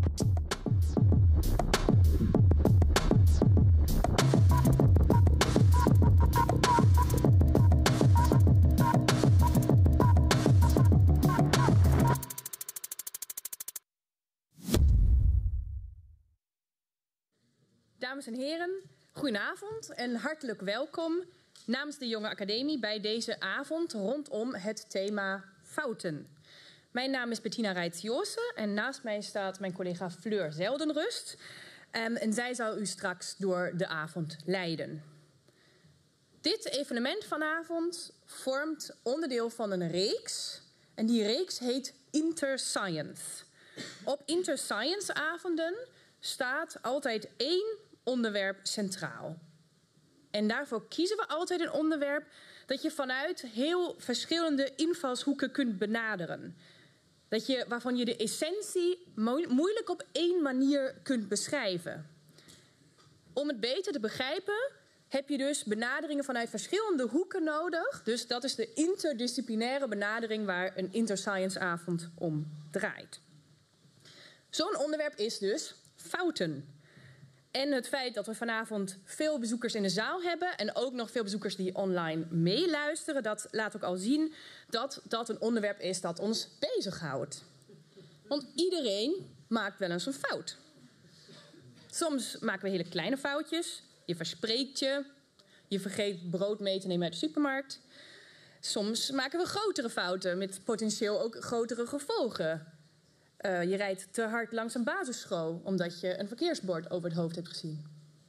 Dames en heren, goedenavond en hartelijk welkom namens de Jonge Academie bij deze avond rondom het thema fouten. Mijn naam is Bettina Rijts-Joosse en naast mij staat mijn collega Fleur Zeldenrust. En zij zal u straks door de avond leiden. Dit evenement vanavond vormt onderdeel van een reeks en die reeks heet Interscience. Op Interscience-avonden staat altijd één onderwerp centraal. En daarvoor kiezen we altijd een onderwerp dat je vanuit heel verschillende invalshoeken kunt benaderen. Waarvan je de essentie moeilijk op één manier kunt beschrijven. Om het beter te begrijpen heb je dus benaderingen vanuit verschillende hoeken nodig. Dus dat is de interdisciplinaire benadering waar een Interscience-avond om draait. Zo'n onderwerp is dus fouten. En het feit dat we vanavond veel bezoekers in de zaal hebben en ook nog veel bezoekers die online meeluisteren, dat laat ook al zien dat dat een onderwerp is dat ons bezighoudt. Want iedereen maakt wel eens een fout. Soms maken we hele kleine foutjes. Je verspreekt je. Je vergeet brood mee te nemen uit de supermarkt. Soms maken we grotere fouten met potentieel ook grotere gevolgen. Je rijdt te hard langs een basisschool omdat je een verkeersbord over het hoofd hebt gezien.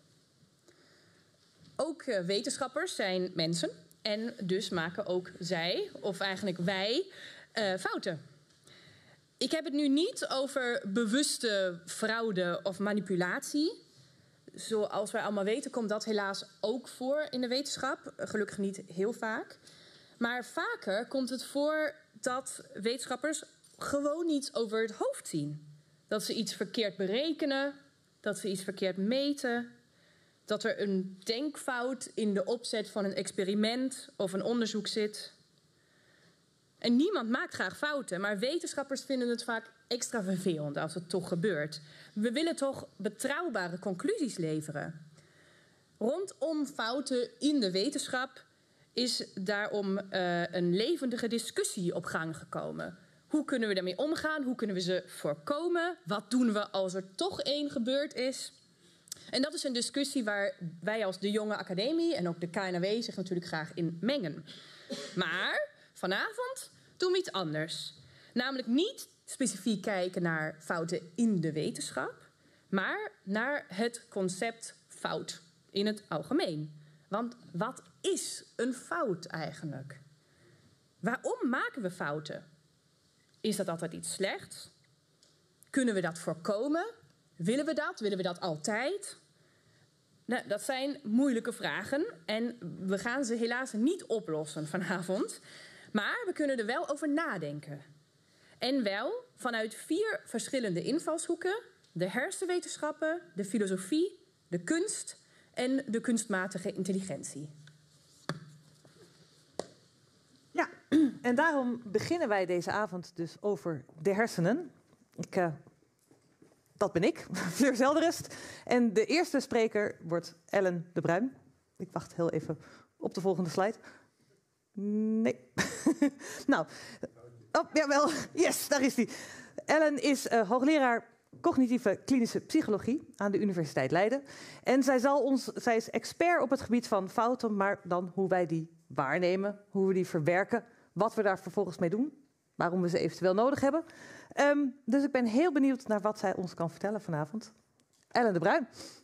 Ook wetenschappers zijn mensen en dus maken ook zij, of eigenlijk wij, fouten. Ik heb het nu niet over bewuste fraude of manipulatie. Zoals wij allemaal weten komt dat helaas ook voor in de wetenschap. Gelukkig niet heel vaak. Maar vaker komt het voor dat wetenschappers gewoon iets over het hoofd zien. Dat ze iets verkeerd berekenen, dat ze iets verkeerd meten, dat er een denkfout in de opzet van een experiment of een onderzoek zit. En niemand maakt graag fouten, maar wetenschappers vinden het vaak extra vervelend als het toch gebeurt. We willen toch betrouwbare conclusies leveren. Rondom fouten in de wetenschap is daarom een levendige discussie op gang gekomen. Hoe kunnen we daarmee omgaan? Hoe kunnen we ze voorkomen? Wat doen we als er toch één gebeurd is? En dat is een discussie waar wij als de Jonge Academie en ook de KNW zich natuurlijk graag in mengen. Maar vanavond doen we iets anders. Namelijk niet specifiek kijken naar fouten in de wetenschap, maar naar het concept fout in het algemeen. Want wat is een fout eigenlijk? Waarom maken we fouten? Is dat altijd iets slechts? Kunnen we dat voorkomen? Willen we dat? Willen we dat altijd? Nou, dat zijn moeilijke vragen en we gaan ze helaas niet oplossen vanavond. Maar we kunnen er wel over nadenken. En wel vanuit 4 verschillende invalshoeken. De hersenwetenschappen, de filosofie, de kunst en de kunstmatige intelligentie. Ja, en daarom beginnen wij deze avond dus over de hersenen. Dat ben ik, Fleur Zeldenrust. En de eerste spreker wordt Ellen de Bruin. Ik wacht heel even op de volgende slide. Nee. Nou, oh, jawel. Yes, daar is die. Ellen is hoogleraar cognitieve klinische psychologie aan de Universiteit Leiden. En zij is expert op het gebied van fouten, maar dan hoe wij die waarnemen, hoe we die verwerken, wat we daar vervolgens mee doen, waarom we ze eventueel nodig hebben. Dus ik ben heel benieuwd naar wat zij ons kan vertellen vanavond. Ellen de Bruin.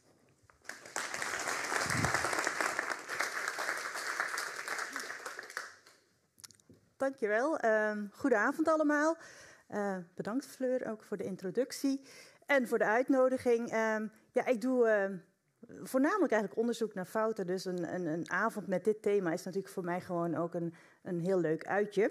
Dankjewel. Goedenavond allemaal. Bedankt Fleur ook voor de introductie en voor de uitnodiging. Ja, ik doe voornamelijk eigenlijk onderzoek naar fouten. Dus een avond met dit thema is natuurlijk voor mij gewoon ook een heel leuk uitje.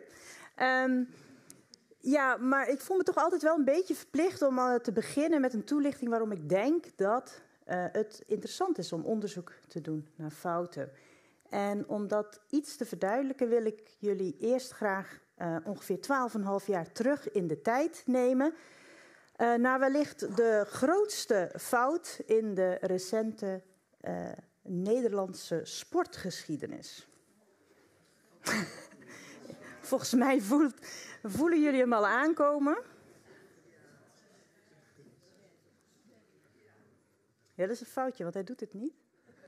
Ja, maar ik voel me toch altijd wel een beetje verplicht om te beginnen met een toelichting waarom ik denk dat het interessant is om onderzoek te doen naar fouten. En om dat iets te verduidelijken wil ik jullie eerst graag ongeveer 12,5 jaar terug in de tijd nemen. Naar wellicht de grootste fout in de recente Nederlandse sportgeschiedenis. Volgens mij voelen jullie hem al aankomen. Ja, dat is een foutje, want hij doet het niet.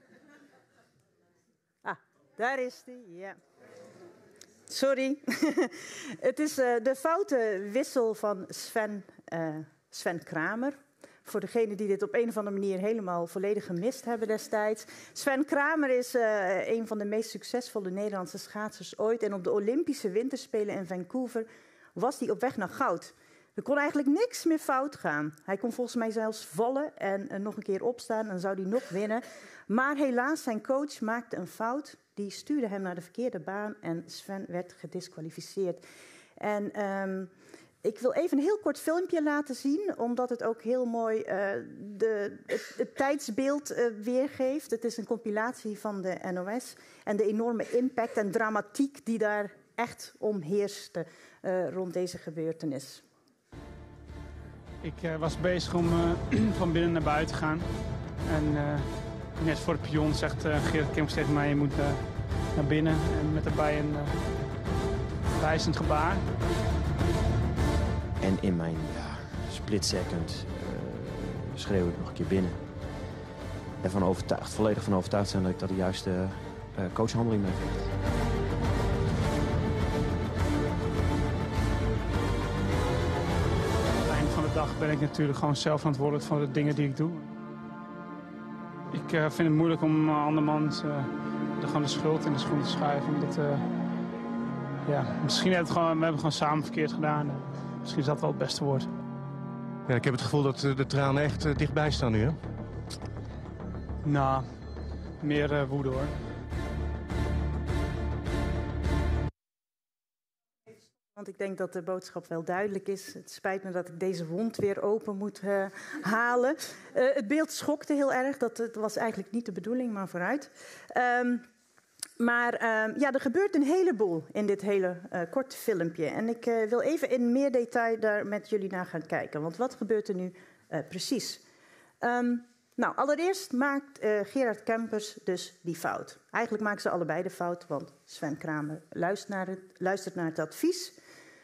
Ah, daar is hij, ja. Sorry. Het is de foute wissel van Sven Kramer. Voor degenen die dit op een of andere manier helemaal volledig gemist hebben destijds. Sven Kramer is een van de meest succesvolle Nederlandse schaatsers ooit. En op de Olympische Winterspelen in Vancouver was hij op weg naar goud. Er kon eigenlijk niks meer fout gaan. Hij kon volgens mij zelfs vallen en nog een keer opstaan en dan zou hij nog winnen. Maar helaas, zijn coach maakte een fout. Die stuurde hem naar de verkeerde baan en Sven werd gedisqualificeerd. En ik wil even een heel kort filmpje laten zien, omdat het ook heel mooi het tijdsbeeld weergeeft. Het is een compilatie van de NOS en de enorme impact en dramatiek die daar echt omheerste rond deze gebeurtenis. Ik was bezig om van binnen naar buiten te gaan. En net voor het pion zegt Gerard Kempkes tegen mij, je moet naar binnen. En met daarbij een wijzend gebaar. En in mijn split second schreeuw ik nog een keer binnen. En volledig van overtuigd zijn dat ik dat de juiste coachhandeling ben verricht. Aan het einde van de dag ben ik natuurlijk gewoon zelf verantwoordelijk voor de dingen die ik doe. Ik vind het moeilijk om andermans gewoon de schuld in de schoen te schuiven. Omdat, misschien hebben we het gewoon samen verkeerd gedaan. Misschien is dat wel het beste woord. Ja, ik heb het gevoel dat de tranen echt dichtbij staan nu, hè? Nou, meer woede hoor. Want ik denk dat de boodschap wel duidelijk is. Het spijt me dat ik deze wond weer open moet halen. Het beeld schokte heel erg. Dat was eigenlijk niet de bedoeling, maar vooruit. Er gebeurt een heleboel in dit hele korte filmpje. En ik wil even in meer detail daar met jullie naar gaan kijken. Want wat gebeurt er nu precies? Allereerst maakt Gerard Kempkes dus die fout. Eigenlijk maken ze allebei de fout, want Sven Kramer luistert naar het advies.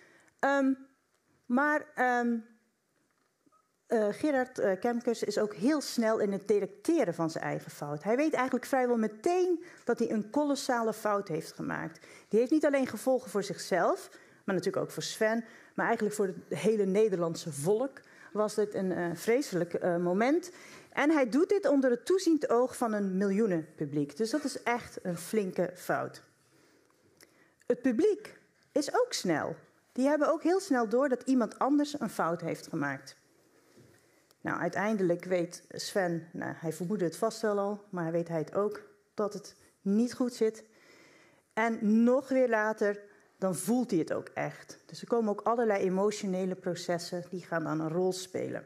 Gerard Kempkes is ook heel snel in het detecteren van zijn eigen fout. Hij weet eigenlijk vrijwel meteen dat hij een kolossale fout heeft gemaakt. Die heeft niet alleen gevolgen voor zichzelf, maar natuurlijk ook voor Sven, maar eigenlijk voor het hele Nederlandse volk was dit een vreselijk moment. En hij doet dit onder het toeziend oog van een miljoenenpubliek. Dus dat is echt een flinke fout. Het publiek is ook snel. Die hebben ook heel snel door dat iemand anders een fout heeft gemaakt. Nou, uiteindelijk weet Sven, hij vermoedde het vast wel al, maar weet hij het ook, dat het niet goed zit. En nog weer later, dan voelt hij het ook echt. Dus er komen ook allerlei emotionele processen, die gaan dan een rol spelen.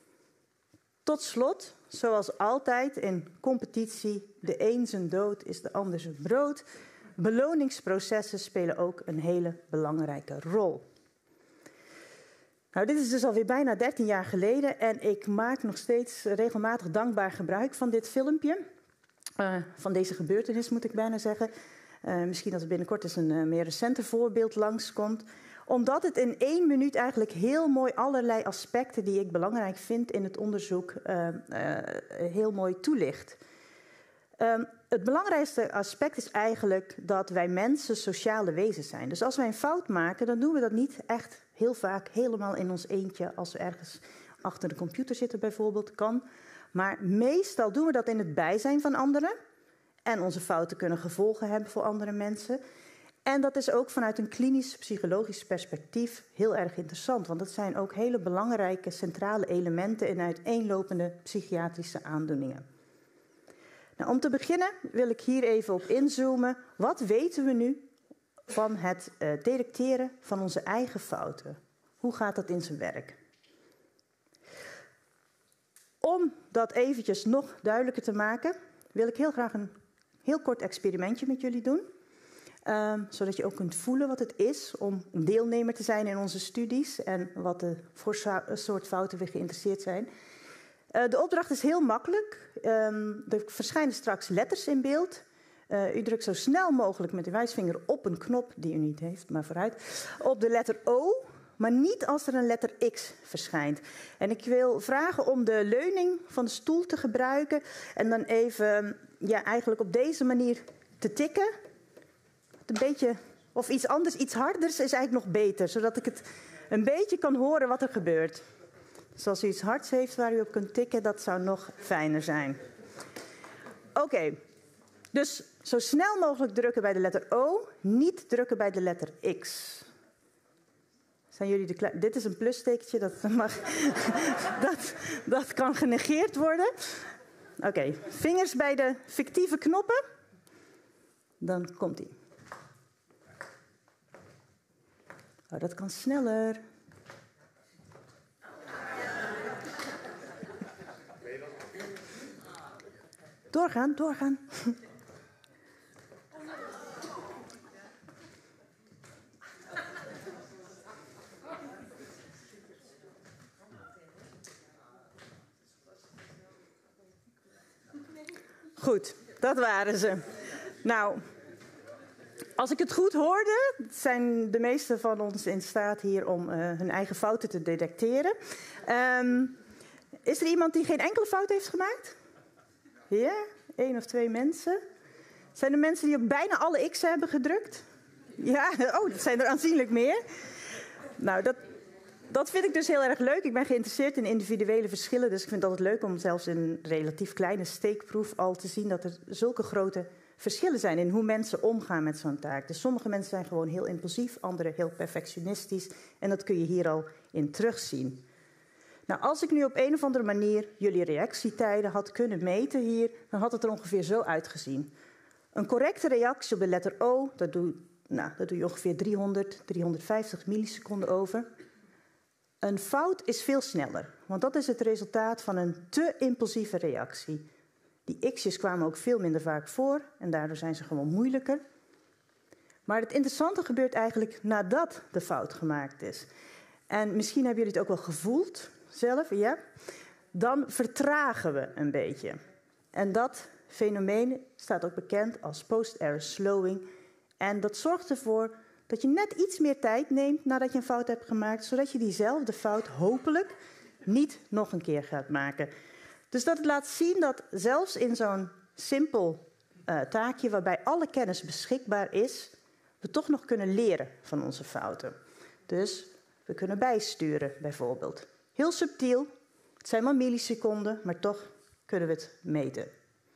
Tot slot, zoals altijd in competitie, de een zijn dood is de ander zijn brood. Beloningsprocessen spelen ook een hele belangrijke rol. Nou, dit is dus alweer bijna 13 jaar geleden en ik maak nog steeds regelmatig dankbaar gebruik van dit filmpje. Van deze gebeurtenis moet ik bijna zeggen. Misschien dat er binnenkort eens een meer recenter voorbeeld langskomt. Omdat het in 1 minuut eigenlijk heel mooi allerlei aspecten die ik belangrijk vind in het onderzoek heel mooi toelicht. Het belangrijkste aspect is eigenlijk dat wij mensen sociale wezens zijn. Dus als wij een fout maken, dan doen we dat niet echt heel vaak helemaal in ons eentje. Als we ergens achter de computer zitten bijvoorbeeld, kan. Maar meestal doen we dat in het bijzijn van anderen. En onze fouten kunnen gevolgen hebben voor andere mensen. En dat is ook vanuit een klinisch-psychologisch perspectief heel erg interessant. Want dat zijn ook hele belangrijke centrale elementen in uiteenlopende psychiatrische aandoeningen. Nou, om te beginnen wil ik hier even op inzoomen. Wat weten we nu van het detecteren van onze eigen fouten? Hoe gaat dat in zijn werk? Om dat eventjes nog duidelijker te maken, wil ik heel graag een heel kort experimentje met jullie doen. Zodat je ook kunt voelen wat het is om deelnemer te zijn in onze studies en wat voor soort fouten we geïnteresseerd zijn. De opdracht is heel makkelijk. Er verschijnen straks letters in beeld. U drukt zo snel mogelijk met uw wijsvinger op een knop, die u niet heeft, maar vooruit, op de letter O, maar niet als er een letter X verschijnt. En ik wil vragen om de leuning van de stoel te gebruiken en dan even eigenlijk op deze manier te tikken. Een beetje, of iets anders, iets harders is eigenlijk nog beter, zodat ik het een beetje kan horen wat er gebeurt. Dus als u iets hards heeft waar u op kunt tikken, dat zou nog fijner zijn. Oké, dus zo snel mogelijk drukken bij de letter O, niet drukken bij de letter X. Zijn jullie klaar? Dit is een plustekentje, dat kan genegeerd worden. Oké, vingers bij de fictieve knoppen. Dan komt ie. Oh, dat kan sneller. Doorgaan, doorgaan. Goed, dat waren ze. Nou, als ik het goed hoorde, zijn de meesten van ons in staat hier om hun eigen fouten te detecteren. Is er iemand die geen enkele fout heeft gemaakt? Ja, 1 of 2 mensen. Zijn er mensen die ook bijna alle X'en hebben gedrukt? Ja, oh, dat zijn er aanzienlijk meer. Nou, dat vind ik dus heel erg leuk. Ik ben geïnteresseerd in individuele verschillen, dus ik vind het altijd leuk om zelfs in een relatief kleine steekproef al te zien dat er zulke grote verschillen zijn in hoe mensen omgaan met zo'n taak. Dus sommige mensen zijn gewoon heel impulsief, anderen heel perfectionistisch. En dat kun je hier al in terugzien. Nou, als ik nu op een of andere manier jullie reactietijden had kunnen meten hier, dan had het er ongeveer zo uitgezien. Een correcte reactie op de letter O, daar doe je ongeveer 350 milliseconden over. Een fout is veel sneller, want dat is het resultaat van een te impulsieve reactie. Die x'jes kwamen ook veel minder vaak voor en daardoor zijn ze gewoon moeilijker. Maar het interessante gebeurt eigenlijk nadat de fout gemaakt is. En misschien hebben jullie het ook wel gevoeld zelf, ja. Dan vertragen we een beetje. En dat fenomeen staat ook bekend als post-error slowing. En dat zorgt ervoor dat je net iets meer tijd neemt nadat je een fout hebt gemaakt, zodat je diezelfde fout hopelijk niet nog een keer gaat maken. Dus dat laat zien dat zelfs in zo'n simpel taakje waarbij alle kennis beschikbaar is, we toch nog kunnen leren van onze fouten. Dus we kunnen bijsturen bijvoorbeeld. Heel subtiel, het zijn maar milliseconden, maar toch kunnen we het meten.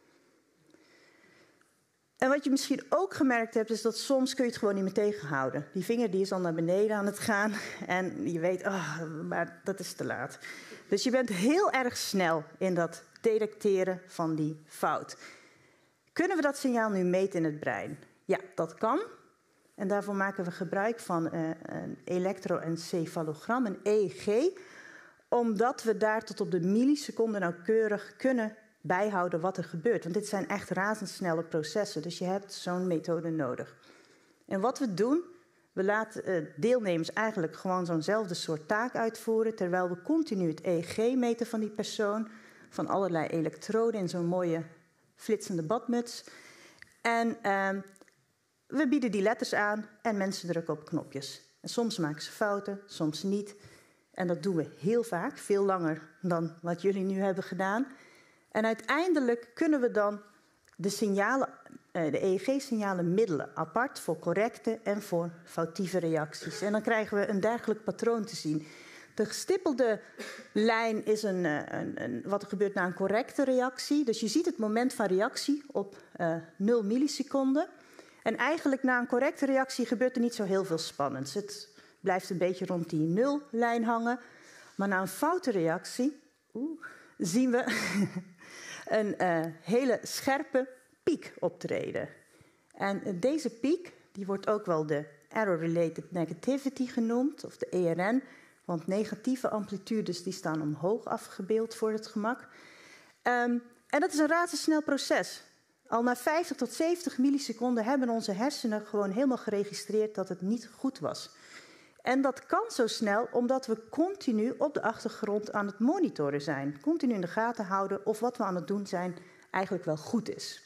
En wat je misschien ook gemerkt hebt, is dat soms kun je het gewoon niet meer tegenhouden. Die vinger die is al naar beneden aan het gaan en je weet, maar dat is te laat. Dus je bent heel erg snel in dat detecteren van die fout. Kunnen we dat signaal nu meten in het brein? Ja, dat kan. En daarvoor maken we gebruik van een elektroencefalogram, een EEG, omdat we daar tot op de milliseconde nauwkeurig kunnen bijhouden wat er gebeurt. Want dit zijn echt razendsnelle processen, dus je hebt zo'n methode nodig. En wat we doen, we laten deelnemers eigenlijk gewoon zo'nzelfde soort taak uitvoeren, terwijl we continu het EEG meten van die persoon, van allerlei elektroden in zo'n mooie flitsende badmuts. En we bieden die letters aan en mensen drukken op knopjes. En soms maken ze fouten, soms niet. En dat doen we heel vaak, veel langer dan wat jullie nu hebben gedaan. En uiteindelijk kunnen we dan de signalen, de EEG-signalen middelen, apart voor correcte en voor foutieve reacties. En dan krijgen we een dergelijk patroon te zien. De gestippelde lijn is wat er gebeurt na een correcte reactie. Dus je ziet het moment van reactie op 0 milliseconden. En eigenlijk na een correcte reactie gebeurt er niet zo heel veel spannends. Het blijft een beetje rond die 0-lijn hangen. Maar na een foute reactie zien we een hele scherpe piek optreden. En deze piek die wordt ook wel de Error-Related Negativity genoemd, of de ERN. Want negatieve amplitudes die staan omhoog afgebeeld voor het gemak. En dat is een razendsnel proces. Al na 50 tot 70 milliseconden hebben onze hersenen gewoon helemaal geregistreerd dat het niet goed was. En dat kan zo snel omdat we continu op de achtergrond aan het monitoren zijn. Continu in de gaten houden of wat we aan het doen zijn eigenlijk wel goed is.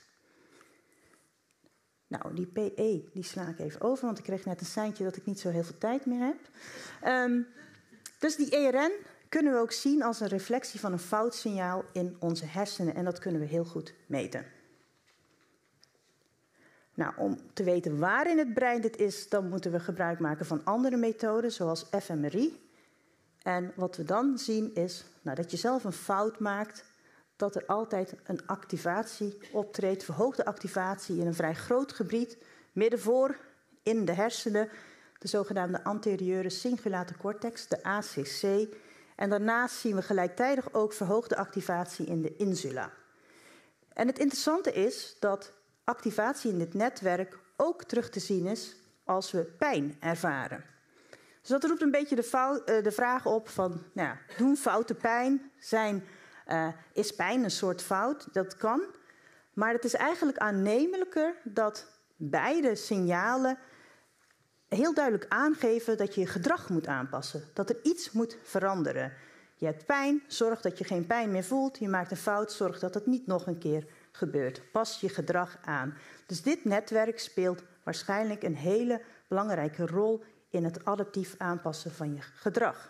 Nou, die PE die sla ik even over, want ik kreeg net een seintje dat ik niet zo heel veel tijd meer heb. Dus die ERN kunnen we ook zien als een reflectie van een foutsignaal in onze hersenen. En dat kunnen we heel goed meten. Nou, om te weten waar in het brein dit is, dan moeten we gebruik maken van andere methoden, zoals fMRI. En wat we dan zien is, dat je zelf een fout maakt, dat er altijd een activatie optreedt, verhoogde activatie in een vrij groot gebied, middenvoor in de hersenen, de zogenaamde anterieure cingulate cortex, de ACC. En daarnaast zien we gelijktijdig ook verhoogde activatie in de insula. En het interessante is dat activatie in dit netwerk ook terug te zien is als we pijn ervaren. Dus dat roept een beetje de vraag op van, doen fouten pijn? Is pijn een soort fout? Dat kan. Maar het is eigenlijk aannemelijker dat beide signalen heel duidelijk aangeven dat je je gedrag moet aanpassen. Dat er iets moet veranderen. Je hebt pijn, zorg dat je geen pijn meer voelt. Je maakt een fout, zorg dat het niet nog een keer gebeurt. Pas je gedrag aan. Dus dit netwerk speelt waarschijnlijk een hele belangrijke rol in het adaptief aanpassen van je gedrag.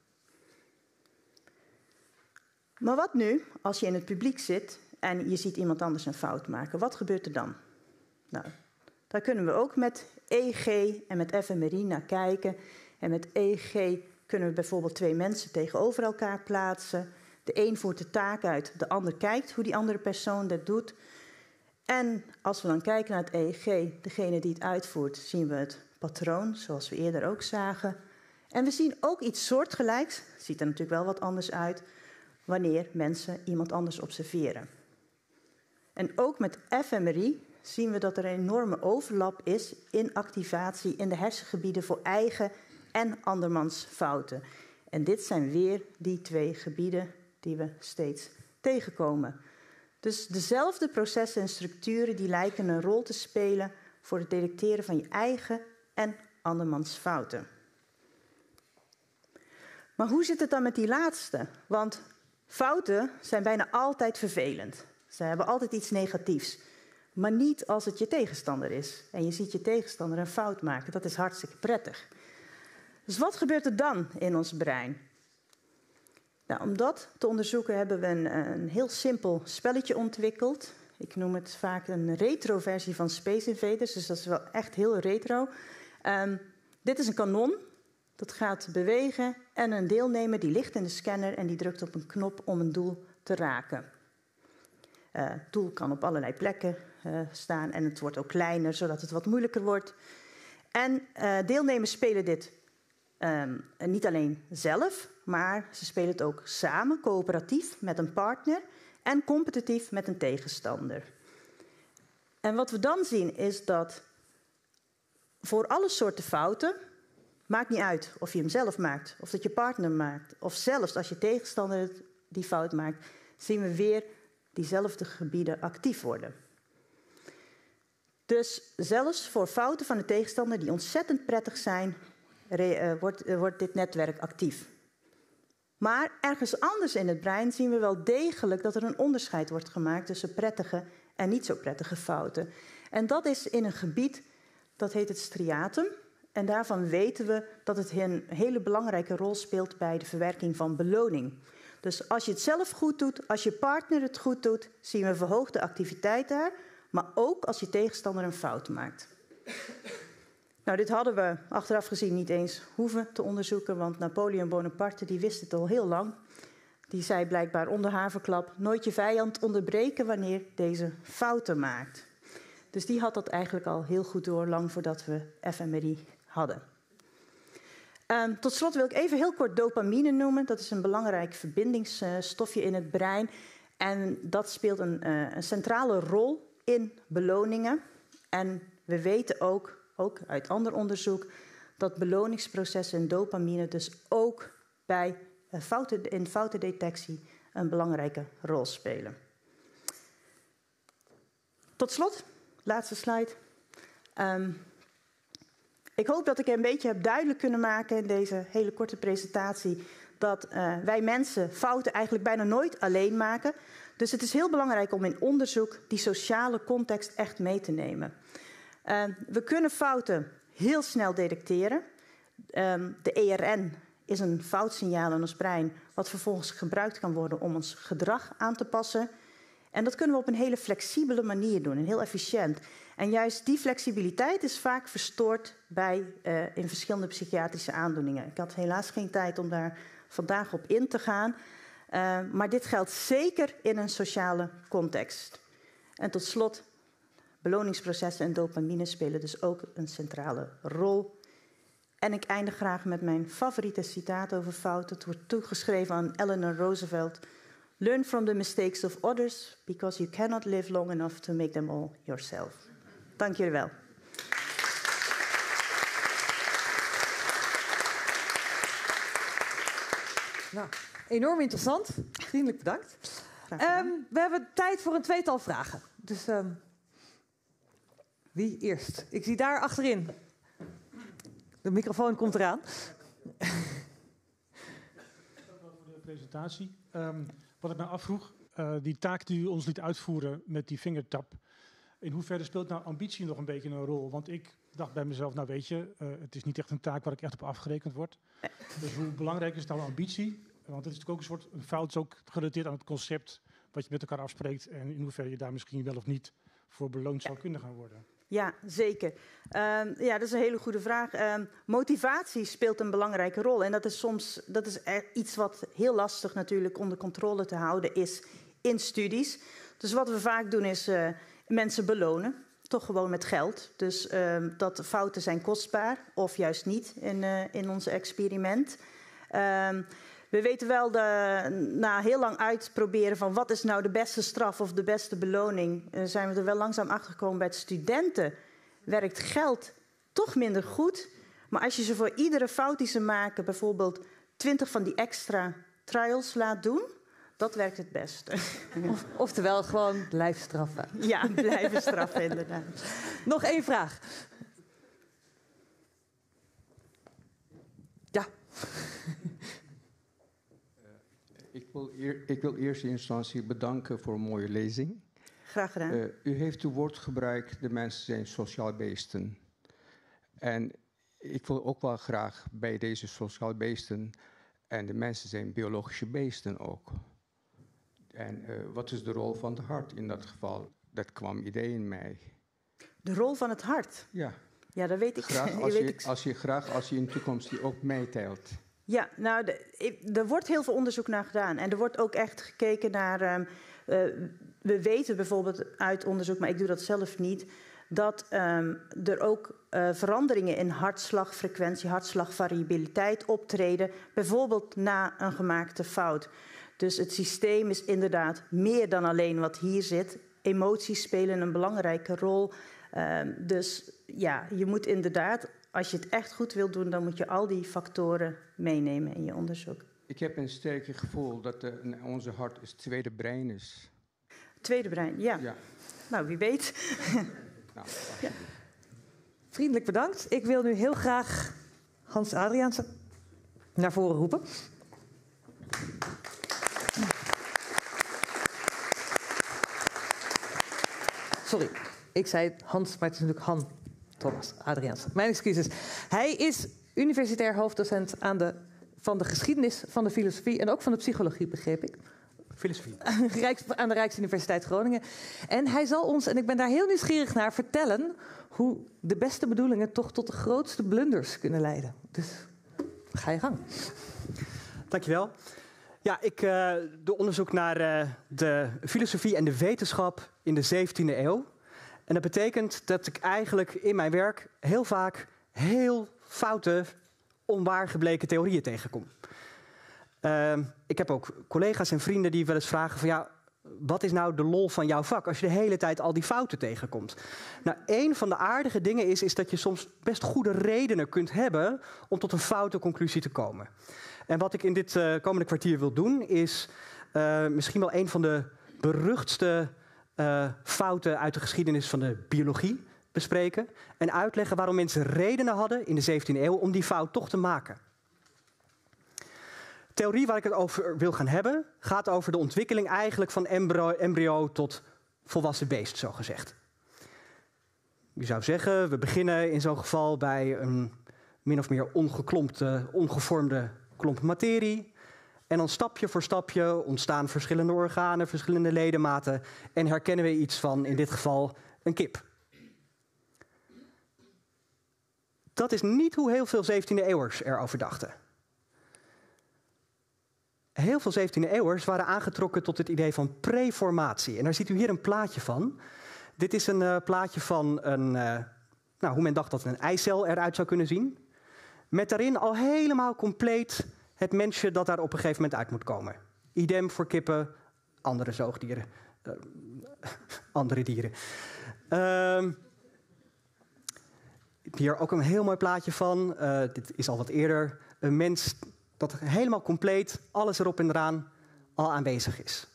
Maar wat nu als je in het publiek zit en je ziet iemand anders een fout maken? Wat gebeurt er dan? Nou, daar kunnen we ook met EEG en met fMRI naar kijken. En met EEG kunnen we bijvoorbeeld 2 mensen tegenover elkaar plaatsen. De een voert de taak uit, de ander kijkt hoe die andere persoon dat doet. En als we dan kijken naar het EEG, degene die het uitvoert, zien we het patroon, zoals we eerder ook zagen. En we zien ook iets soortgelijks, het ziet er natuurlijk wel wat anders uit, wanneer mensen iemand anders observeren. En ook met fMRI zien we dat er een enorme overlap is in activatie in de hersengebieden voor eigen en andermans fouten. En dit zijn weer die 2 gebieden die we steeds tegenkomen. Dus dezelfde processen en structuren die lijken een rol te spelen voor het detecteren van je eigen en andermans fouten. Maar hoe zit het dan met die laatste? Want fouten zijn bijna altijd vervelend. Ze hebben altijd iets negatiefs. Maar niet als het je tegenstander is. En je ziet je tegenstander een fout maken. Dat is hartstikke prettig. Dus wat gebeurt er dan in ons brein? Nou, om dat te onderzoeken hebben we een heel simpel spelletje ontwikkeld. Ik noem het vaak een retro-versie van Space Invaders. Dus dat is wel echt heel retro. Dit is een kanon. Dat gaat bewegen. En een deelnemer die ligt in de scanner en die drukt op een knop om een doel te raken. Het doel kan op allerlei plekken staan en het wordt ook kleiner, zodat het wat moeilijker wordt. En deelnemers spelen dit niet alleen zelf, maar ze spelen het ook samen, coöperatief met een partner en competitief met een tegenstander. En wat we dan zien is dat voor alle soorten fouten, maakt niet uit of je hem zelf maakt, of dat je partner maakt, of zelfs als je tegenstander die fout maakt, zien we weer diezelfde gebieden actief worden. Dus zelfs voor fouten van de tegenstander die ontzettend prettig zijn, wordt dit netwerk actief. Maar ergens anders in het brein zien we wel degelijk dat er een onderscheid wordt gemaakt tussen prettige en niet zo prettige fouten. En dat is in een gebied, dat heet het striatum. En daarvan weten we dat het een hele belangrijke rol speelt bij de verwerking van beloning. Dus als je het zelf goed doet, als je partner het goed doet, zien we verhoogde activiteit daar. Maar ook als je tegenstander een fout maakt. Nou, dit hadden we achteraf gezien niet eens hoeven te onderzoeken, want Napoleon Bonaparte die wist het al heel lang. Die zei blijkbaar onder haverklap, nooit je vijand onderbreken wanneer deze fouten maakt. Dus die had dat eigenlijk al heel goed door, lang voordat we fMRI hadden. Tot slot wil ik even heel kort dopamine noemen. Dat is een belangrijk verbindingsstofje in het brein. En dat speelt een centrale rol in beloningen. En we weten ook uit ander onderzoek dat beloningsprocessen en dopamine dus ook bij foutendetectie een belangrijke rol spelen. Tot slot, laatste slide. Ik hoop dat ik een beetje heb duidelijk kunnen maken in deze hele korte presentatie dat wij mensen fouten eigenlijk bijna nooit alleen maken. Dus het is heel belangrijk om in onderzoek die sociale context echt mee te nemen. We kunnen fouten heel snel detecteren. De ERN is een foutsignaal in ons brein wat vervolgens gebruikt kan worden om ons gedrag aan te passen. En dat kunnen we op een hele flexibele manier doen en heel efficiënt. En juist die flexibiliteit is vaak verstoord in verschillende psychiatrische aandoeningen. Ik had helaas geen tijd om daar vandaag op in te gaan. Maar dit geldt zeker in een sociale context. En tot slot, beloningsprocessen en dopamine spelen dus ook een centrale rol. En ik eindig graag met mijn favoriete citaat over fouten. Het wordt toegeschreven aan Eleanor Roosevelt. Learn from the mistakes of others, because you cannot live long enough to make them all yourself. Dank jullie wel. Nou, enorm interessant. Vriendelijk bedankt. We hebben tijd voor een tweetal vragen. Dus wie eerst? Ik zie daar achterin. De microfoon komt eraan. Dank wel voor de presentatie. Wat ik me afvroeg, die taak die u ons liet uitvoeren met die vingertap. In hoeverre speelt nou ambitie nog een beetje een rol? Want ik dacht bij mezelf, nou weet je, het is niet echt een taak waar ik echt op afgerekend word. Dus hoe belangrijk is nou ambitie? Want het is natuurlijk ook een soort fout, is ook gerelateerd aan het concept wat je met elkaar afspreekt. En in hoeverre je daar misschien wel of niet voor beloond zou kunnen gaan worden. Ja, zeker. Dat is een hele goede vraag. Motivatie speelt een belangrijke rol. En dat is iets wat heel lastig natuurlijk onder controle te houden is in studies. Dus wat we vaak doen is mensen belonen. Toch gewoon met geld. Dus dat fouten zijn kostbaar of juist niet in ons experiment. We weten wel na heel lang uitproberen van wat is nou de beste straf of de beste beloning, zijn we er wel langzaam achter gekomen bij het studenten. Werkt geld toch minder goed. Maar als je ze voor iedere fout die ze maken, bijvoorbeeld 20 van die extra trials laat doen, dat werkt het beste. Oftewel gewoon blijven straffen. Ja, blijven straffen inderdaad. Nog één vraag. Ja. Ik wil eerst in instantie bedanken voor een mooie lezing. Graag gedaan. U heeft het woord gebruikt, de mensen zijn sociaal beesten. En ik wil ook wel graag bij deze sociaal beesten, en de mensen zijn biologische beesten ook. En wat is de rol van het hart in dat geval? Dat kwam idee in mij. De rol van het hart? Ja. Ja, dat weet ik. Graag als je in de toekomst die ook meetelt. Ja, nou, er wordt heel veel onderzoek naar gedaan. En er wordt ook echt gekeken naar... we weten bijvoorbeeld uit onderzoek, maar ik doe dat zelf niet, dat er ook veranderingen in hartslagfrequentie, hartslagvariabiliteit optreden, bijvoorbeeld na een gemaakte fout. Dus het systeem is inderdaad meer dan alleen wat hier zit. Emoties spelen een belangrijke rol. Dus ja, je moet inderdaad, als je het echt goed wilt doen, dan moet je al die factoren meenemen in je onderzoek. Ik heb een sterk gevoel dat onze hart het tweede brein is. Tweede brein, ja. Nou, wie weet. Nou, ja. Vriendelijk bedankt. Ik wil nu heel graag Hans Adriaanse naar voren roepen. Sorry, ik zei Hans, maar het is natuurlijk Han Thomas Adriaanse. Mijn excuses. Hij is universitair hoofddocent van de geschiedenis, van de filosofie en ook van de psychologie, begreep ik. Filosofie. Aan de Rijksuniversiteit Groningen. En hij zal ons, en ik ben daar heel nieuwsgierig naar, vertellen hoe de beste bedoelingen toch tot de grootste blunders kunnen leiden. Dus ga je gang. Dankjewel. Ja, ik doe onderzoek naar de filosofie en de wetenschap in de 17e eeuw. En dat betekent dat ik eigenlijk in mijn werk heel vaak heel foute, onwaar gebleken theorieën tegenkom. Ik heb ook collega's en vrienden die wel eens vragen van ja, wat is nou de lol van jouw vak als je de hele tijd al die fouten tegenkomt? Nou, een van de aardige dingen is dat je soms best goede redenen kunt hebben om tot een foute conclusie te komen. En wat ik in dit komende kwartier wil doen is misschien wel een van de beruchtste fouten uit de geschiedenis van de biologie bespreken en uitleggen waarom mensen redenen hadden in de 17e eeuw om die fout toch te maken. De theorie waar ik het over wil gaan hebben gaat over de ontwikkeling eigenlijk van embryo tot volwassen beest, zogezegd. Je zou zeggen, we beginnen in zo'n geval bij een min of meer ongevormde klomp materie. En dan stapje voor stapje ontstaan verschillende organen, verschillende ledematen en herkennen we iets van, in dit geval, een kip. Dat is niet hoe heel veel 17e-eeuwers erover dachten. Heel veel 17e-eeuwers waren aangetrokken tot het idee van preformatie. En daar ziet u hier een plaatje van. Dit is een plaatje van hoe men dacht dat een eicel eruit zou kunnen zien. Met daarin al helemaal compleet het mensje dat daar op een gegeven moment uit moet komen. Idem voor kippen, andere zoogdieren, andere dieren. Hier ook een heel mooi plaatje van. Dit is al wat eerder. Een mens dat helemaal compleet, alles erop en eraan, al aanwezig is.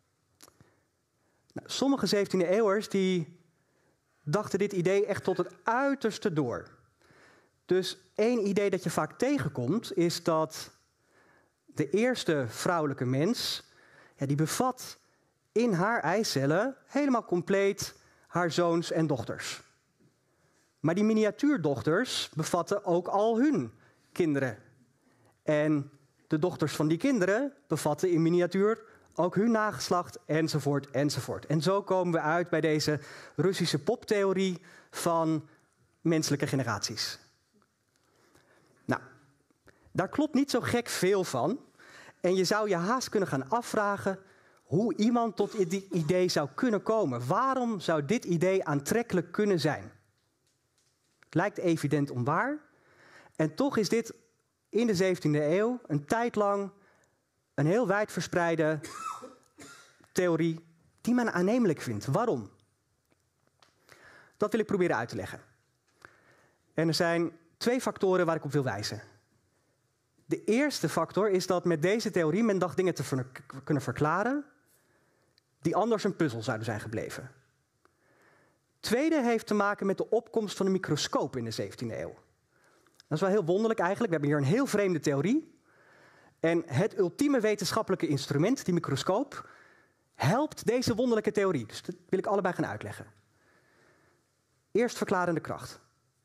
Nou, sommige 17e-eeuwers die dachten dit idee echt tot het uiterste door. Dus één idee dat je vaak tegenkomt is dat de eerste vrouwelijke mens, die bevat in haar eicellen helemaal compleet haar zoons en dochters. Maar die miniatuurdochters bevatten ook al hun kinderen. En de dochters van die kinderen bevatten in miniatuur ook hun nageslacht, enzovoort, enzovoort. En zo komen we uit bij deze Russische poptheorie van menselijke generaties. Nou, daar klopt niet zo gek veel van. En je zou je haast kunnen gaan afvragen hoe iemand tot dit idee zou kunnen komen. Waarom zou dit idee aantrekkelijk kunnen zijn? Het lijkt evident onwaar. En toch is dit in de 17e eeuw een tijd lang een heel wijdverspreide theorie die men aannemelijk vindt. Waarom? Dat wil ik proberen uit te leggen. En er zijn 2 factoren waar ik op wil wijzen. De eerste factor is dat met deze theorie men dacht dingen te kunnen verklaren die anders een puzzel zouden zijn gebleven. Tweede heeft te maken met de opkomst van de microscoop in de 17e eeuw. Dat is wel heel wonderlijk eigenlijk. We hebben hier een heel vreemde theorie. En het ultieme wetenschappelijke instrument, die microscoop, helpt deze wonderlijke theorie. Dus dat wil ik allebei gaan uitleggen. Eerst verklarende kracht.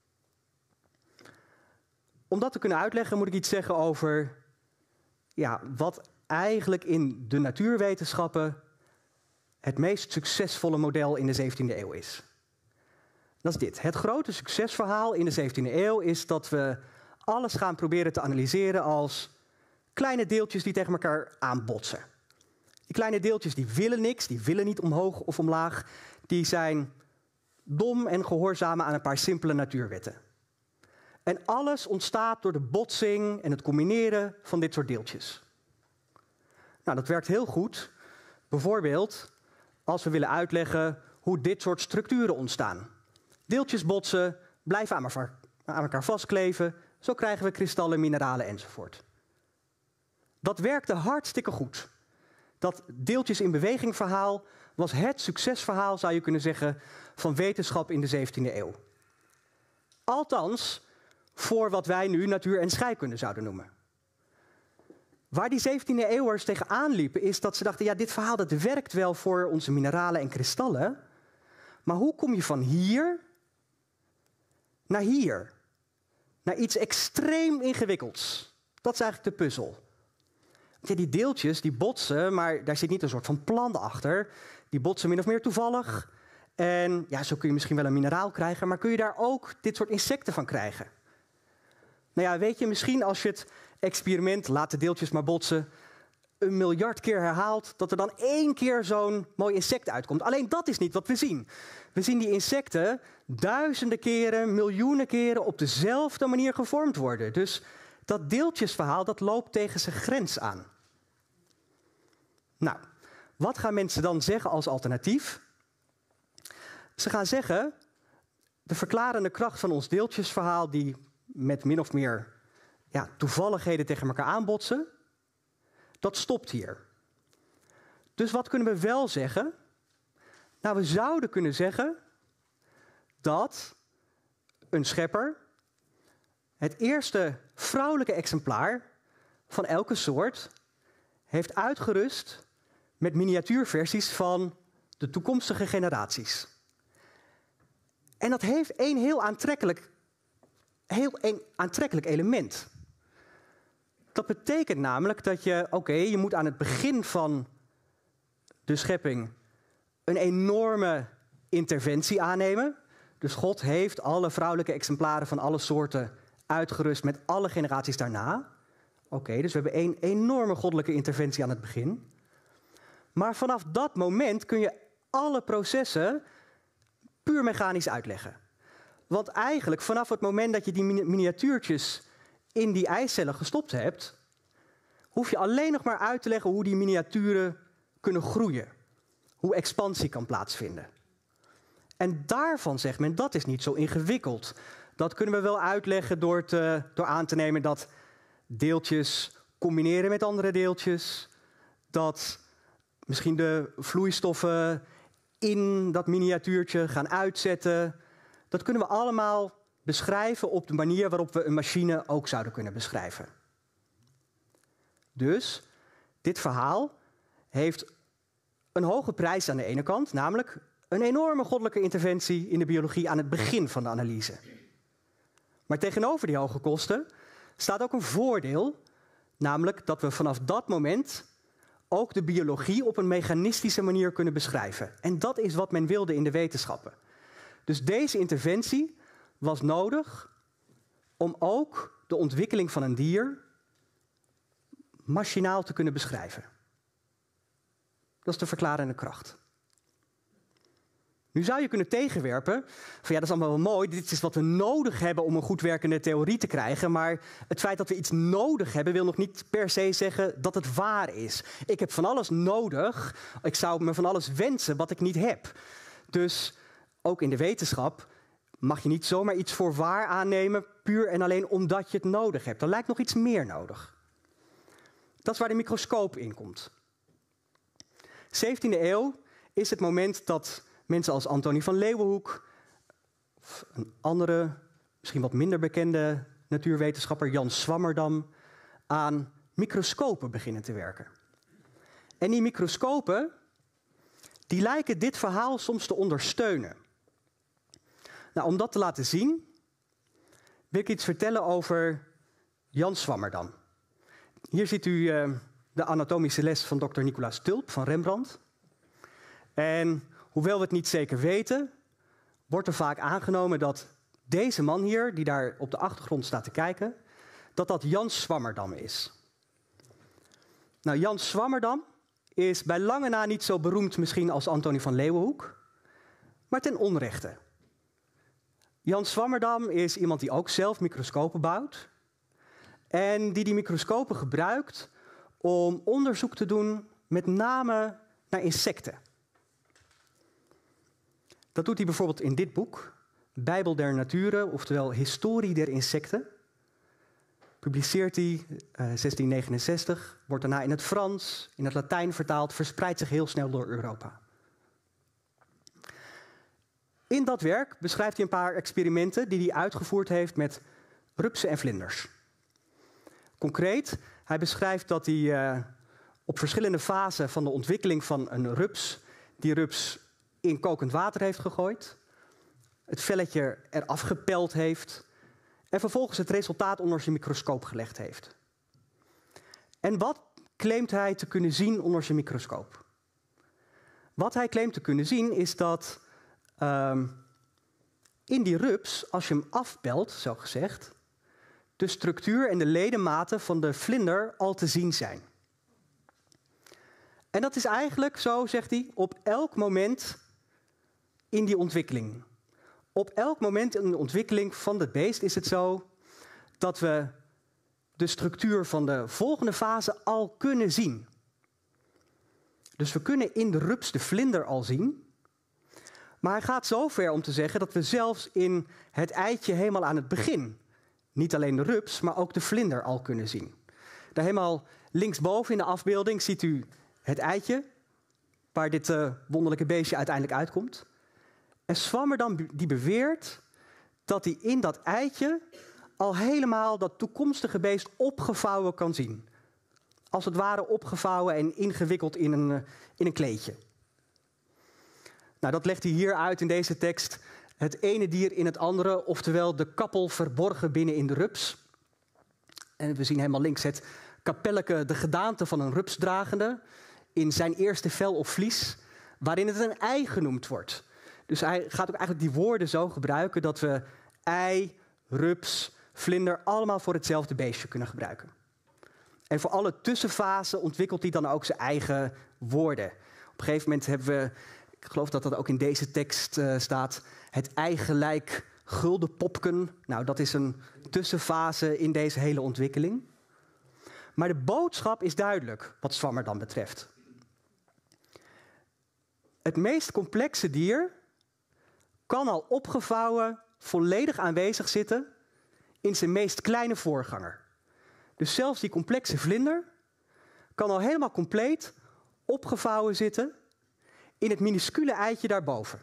Om dat te kunnen uitleggen moet ik iets zeggen over wat eigenlijk in de natuurwetenschappen het meest succesvolle model in de 17e eeuw is. Dat is dit. Het grote succesverhaal in de 17e eeuw is dat we alles gaan proberen te analyseren als kleine deeltjes die tegen elkaar aanbotsen. Die kleine deeltjes die willen niks, die willen niet omhoog of omlaag. Die zijn dom en gehoorzamen aan een paar simpele natuurwetten. En alles ontstaat door de botsing en het combineren van dit soort deeltjes. Nou, dat werkt heel goed. Bijvoorbeeld als we willen uitleggen hoe dit soort structuren ontstaan. Deeltjes botsen, blijven aan elkaar vastkleven. Zo krijgen we kristallen, mineralen enzovoort. Dat werkte hartstikke goed. Dat deeltjes in beweging verhaal was het succesverhaal, zou je kunnen zeggen, van wetenschap in de 17e eeuw. Althans, voor wat wij nu natuur en scheikunde zouden noemen. Waar die 17e eeuwers tegenaan liepen is dat ze dachten, dit verhaal dat werkt wel voor onze mineralen en kristallen. Maar hoe kom je van hier naar hier? Naar iets extreem ingewikkelds. Dat is eigenlijk de puzzel. Die deeltjes die botsen, maar daar zit niet een soort van plan achter. Die botsen min of meer toevallig. En zo kun je misschien wel een mineraal krijgen, maar kun je daar ook dit soort insecten van krijgen? Nou ja, weet je, misschien als je het experiment, laat de deeltjes maar botsen, 1 miljard keer herhaalt, dat er dan 1 keer zo'n mooi insect uitkomt. Alleen dat is niet wat we zien. We zien die insecten duizenden keren, miljoenen keren op dezelfde manier gevormd worden. Dus dat deeltjesverhaal, dat loopt tegen zijn grens aan. Nou, wat gaan mensen dan zeggen als alternatief? Ze gaan zeggen, de verklarende kracht van ons deeltjesverhaal, die met min of meer toevalligheden tegen elkaar aanbotsen, dat stopt hier. Dus wat kunnen we wel zeggen? Nou, we zouden kunnen zeggen dat een schepper het eerste vrouwelijke exemplaar van elke soort heeft uitgerust met miniatuurversies van de toekomstige generaties. En dat heeft een heel aantrekkelijk element. Dat betekent namelijk dat je moet aan het begin van de schepping een enorme interventie aannemen. Dus God heeft alle vrouwelijke exemplaren van alle soorten uitgerust met alle generaties daarna. Dus we hebben een enorme goddelijke interventie aan het begin. Maar vanaf dat moment kun je alle processen puur mechanisch uitleggen. Want eigenlijk vanaf het moment dat je die miniatuurtjes in die eicellen gestopt hebt, hoef je alleen nog maar uit te leggen hoe die miniaturen kunnen groeien. Hoe expansie kan plaatsvinden. En daarvan zegt men, dat is niet zo ingewikkeld. Dat kunnen we wel uitleggen door aan te nemen dat deeltjes combineren met andere deeltjes. Dat misschien de vloeistoffen in dat miniatuurtje gaan uitzetten. Dat kunnen we allemaal beschrijven op de manier waarop we een machine ook zouden kunnen beschrijven. Dus dit verhaal heeft een hoge prijs aan de ene kant, namelijk een enorme goddelijke interventie in de biologie aan het begin van de analyse. Maar tegenover die hoge kosten staat ook een voordeel, namelijk dat we vanaf dat moment ook de biologie op een mechanistische manier kunnen beschrijven. En dat is wat men wilde in de wetenschappen. Dus deze interventie was nodig om ook de ontwikkeling van een dier machinaal te kunnen beschrijven. Dat is de verklarende kracht. Nu zou je kunnen tegenwerpen van dat is allemaal wel mooi, dit is wat we nodig hebben om een goed werkende theorie te krijgen, maar het feit dat we iets nodig hebben wil nog niet per se zeggen dat het waar is. Ik heb van alles nodig, ik zou me van alles wensen wat ik niet heb. Dus ook in de wetenschap mag je niet zomaar iets voor waar aannemen, puur en alleen omdat je het nodig hebt. Er lijkt nog iets meer nodig. Dat is waar de microscoop in komt. 17e eeuw is het moment dat mensen als Anthonie van Leeuwenhoek, of een andere, misschien wat minder bekende natuurwetenschapper Jan Swammerdam, aan microscopen beginnen te werken. En die microscopen, die lijken dit verhaal soms te ondersteunen. Nou, om dat te laten zien, wil ik iets vertellen over Jan Swammerdam. Hier ziet u de anatomische les van Dr. Nicolaas Tulp van Rembrandt. En hoewel we het niet zeker weten, wordt er vaak aangenomen dat deze man hier, die daar op de achtergrond staat te kijken, dat Jan Swammerdam is. Nou, Jan Swammerdam is bij lange na niet zo beroemd misschien als Anthonie van Leeuwenhoek, maar ten onrechte. Jan Swammerdam is iemand die ook zelf microscopen bouwt en die microscopen gebruikt om onderzoek te doen met name naar insecten. Dat doet hij bijvoorbeeld in dit boek, Bijbel der Nature, oftewel Historie der Insecten. Publiceert hij 1669, wordt daarna in het Frans, in het Latijn vertaald, verspreidt zich heel snel door Europa. In dat werk beschrijft hij een paar experimenten die hij uitgevoerd heeft met rupsen en vlinders. Concreet, hij beschrijft dat hij op verschillende fasen van de ontwikkeling van een rups, die rups in kokend water heeft gegooid, het velletje eraf gepeld heeft en vervolgens het resultaat onder zijn microscoop gelegd heeft. En wat claimt hij te kunnen zien onder zijn microscoop? Wat hij claimt te kunnen zien is dat in die rups, als je hem afpelt, zo gezegd, de structuur en de ledematen van de vlinder al te zien zijn. En dat is eigenlijk, zo zegt hij, op elk moment in die ontwikkeling. Op elk moment in de ontwikkeling van het beest is het zo dat we de structuur van de volgende fase al kunnen zien. Dus we kunnen in de rups de vlinder al zien. Maar hij gaat zo ver om te zeggen dat we zelfs in het eitje helemaal aan het begin niet alleen de rups, maar ook de vlinder al kunnen zien. Daar helemaal linksboven in de afbeelding ziet u het eitje. waar dit wonderlijke beestje uiteindelijk uitkomt. En Swammerdam die beweert dat hij in dat eitje al helemaal dat toekomstige beest opgevouwen kan zien. Als het ware opgevouwen en ingewikkeld in een kleedje. Nou, dat legt hij hier uit in deze tekst. Het ene dier in het andere, oftewel de kappel verborgen binnen in de rups. En we zien helemaal links het kapelleke, de gedaante van een rupsdragende, in zijn eerste vel of vlies, waarin het een ei genoemd wordt. Dus hij gaat ook eigenlijk die woorden zo gebruiken dat we ei, rups, vlinder allemaal voor hetzelfde beestje kunnen gebruiken. En voor alle tussenfasen ontwikkelt hij dan ook zijn eigen woorden. Op een gegeven moment hebben we, ik geloof dat dat ook in deze tekst staat, het ei gelijk gulden popken. Nou, dat is een tussenfase in deze hele ontwikkeling. Maar de boodschap is duidelijk wat Swammerdam betreft. Het meest complexe dier kan al opgevouwen volledig aanwezig zitten in zijn meest kleine voorganger. Dus zelfs die complexe vlinder kan al helemaal compleet opgevouwen zitten in het minuscule eitje daarboven.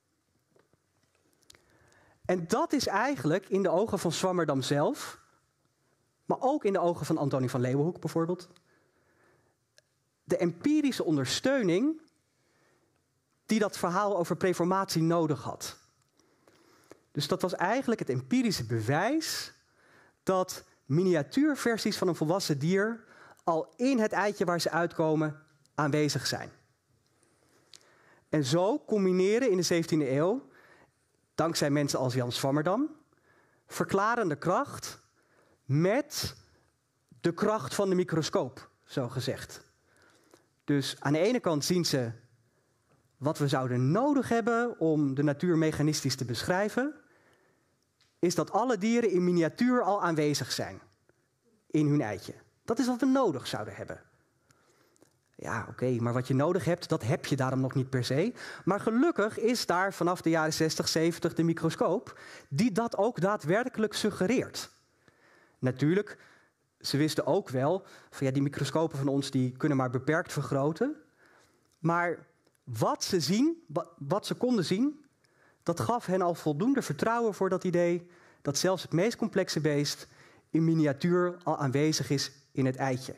En dat is eigenlijk in de ogen van Swammerdam zelf, maar ook in de ogen van Antonie van Leeuwenhoek bijvoorbeeld, de empirische ondersteuning die dat verhaal over preformatie nodig had. Dus dat was eigenlijk het empirische bewijs dat miniatuurversies van een volwassen dier al in het eitje waar ze uitkomen aanwezig zijn. En zo combineren in de 17e eeuw, dankzij mensen als Jan Swammerdam, verklarende kracht met de kracht van de microscoop, zo gezegd. Dus aan de ene kant zien ze wat we zouden nodig hebben om de natuur mechanistisch te beschrijven, is dat alle dieren in miniatuur al aanwezig zijn in hun eitje. Dat is wat we nodig zouden hebben. Ja, oké, maar wat je nodig hebt, dat heb je daarom nog niet per se. Maar gelukkig is daar vanaf de jaren 60, 70 de microscoop die dat ook daadwerkelijk suggereert. Natuurlijk, ze wisten ook wel van ja, die microscopen van ons die kunnen maar beperkt vergroten. Maar wat ze zien, wat ze konden zien, dat gaf hen al voldoende vertrouwen voor dat idee dat zelfs het meest complexe beest in miniatuur al aanwezig is in het eitje.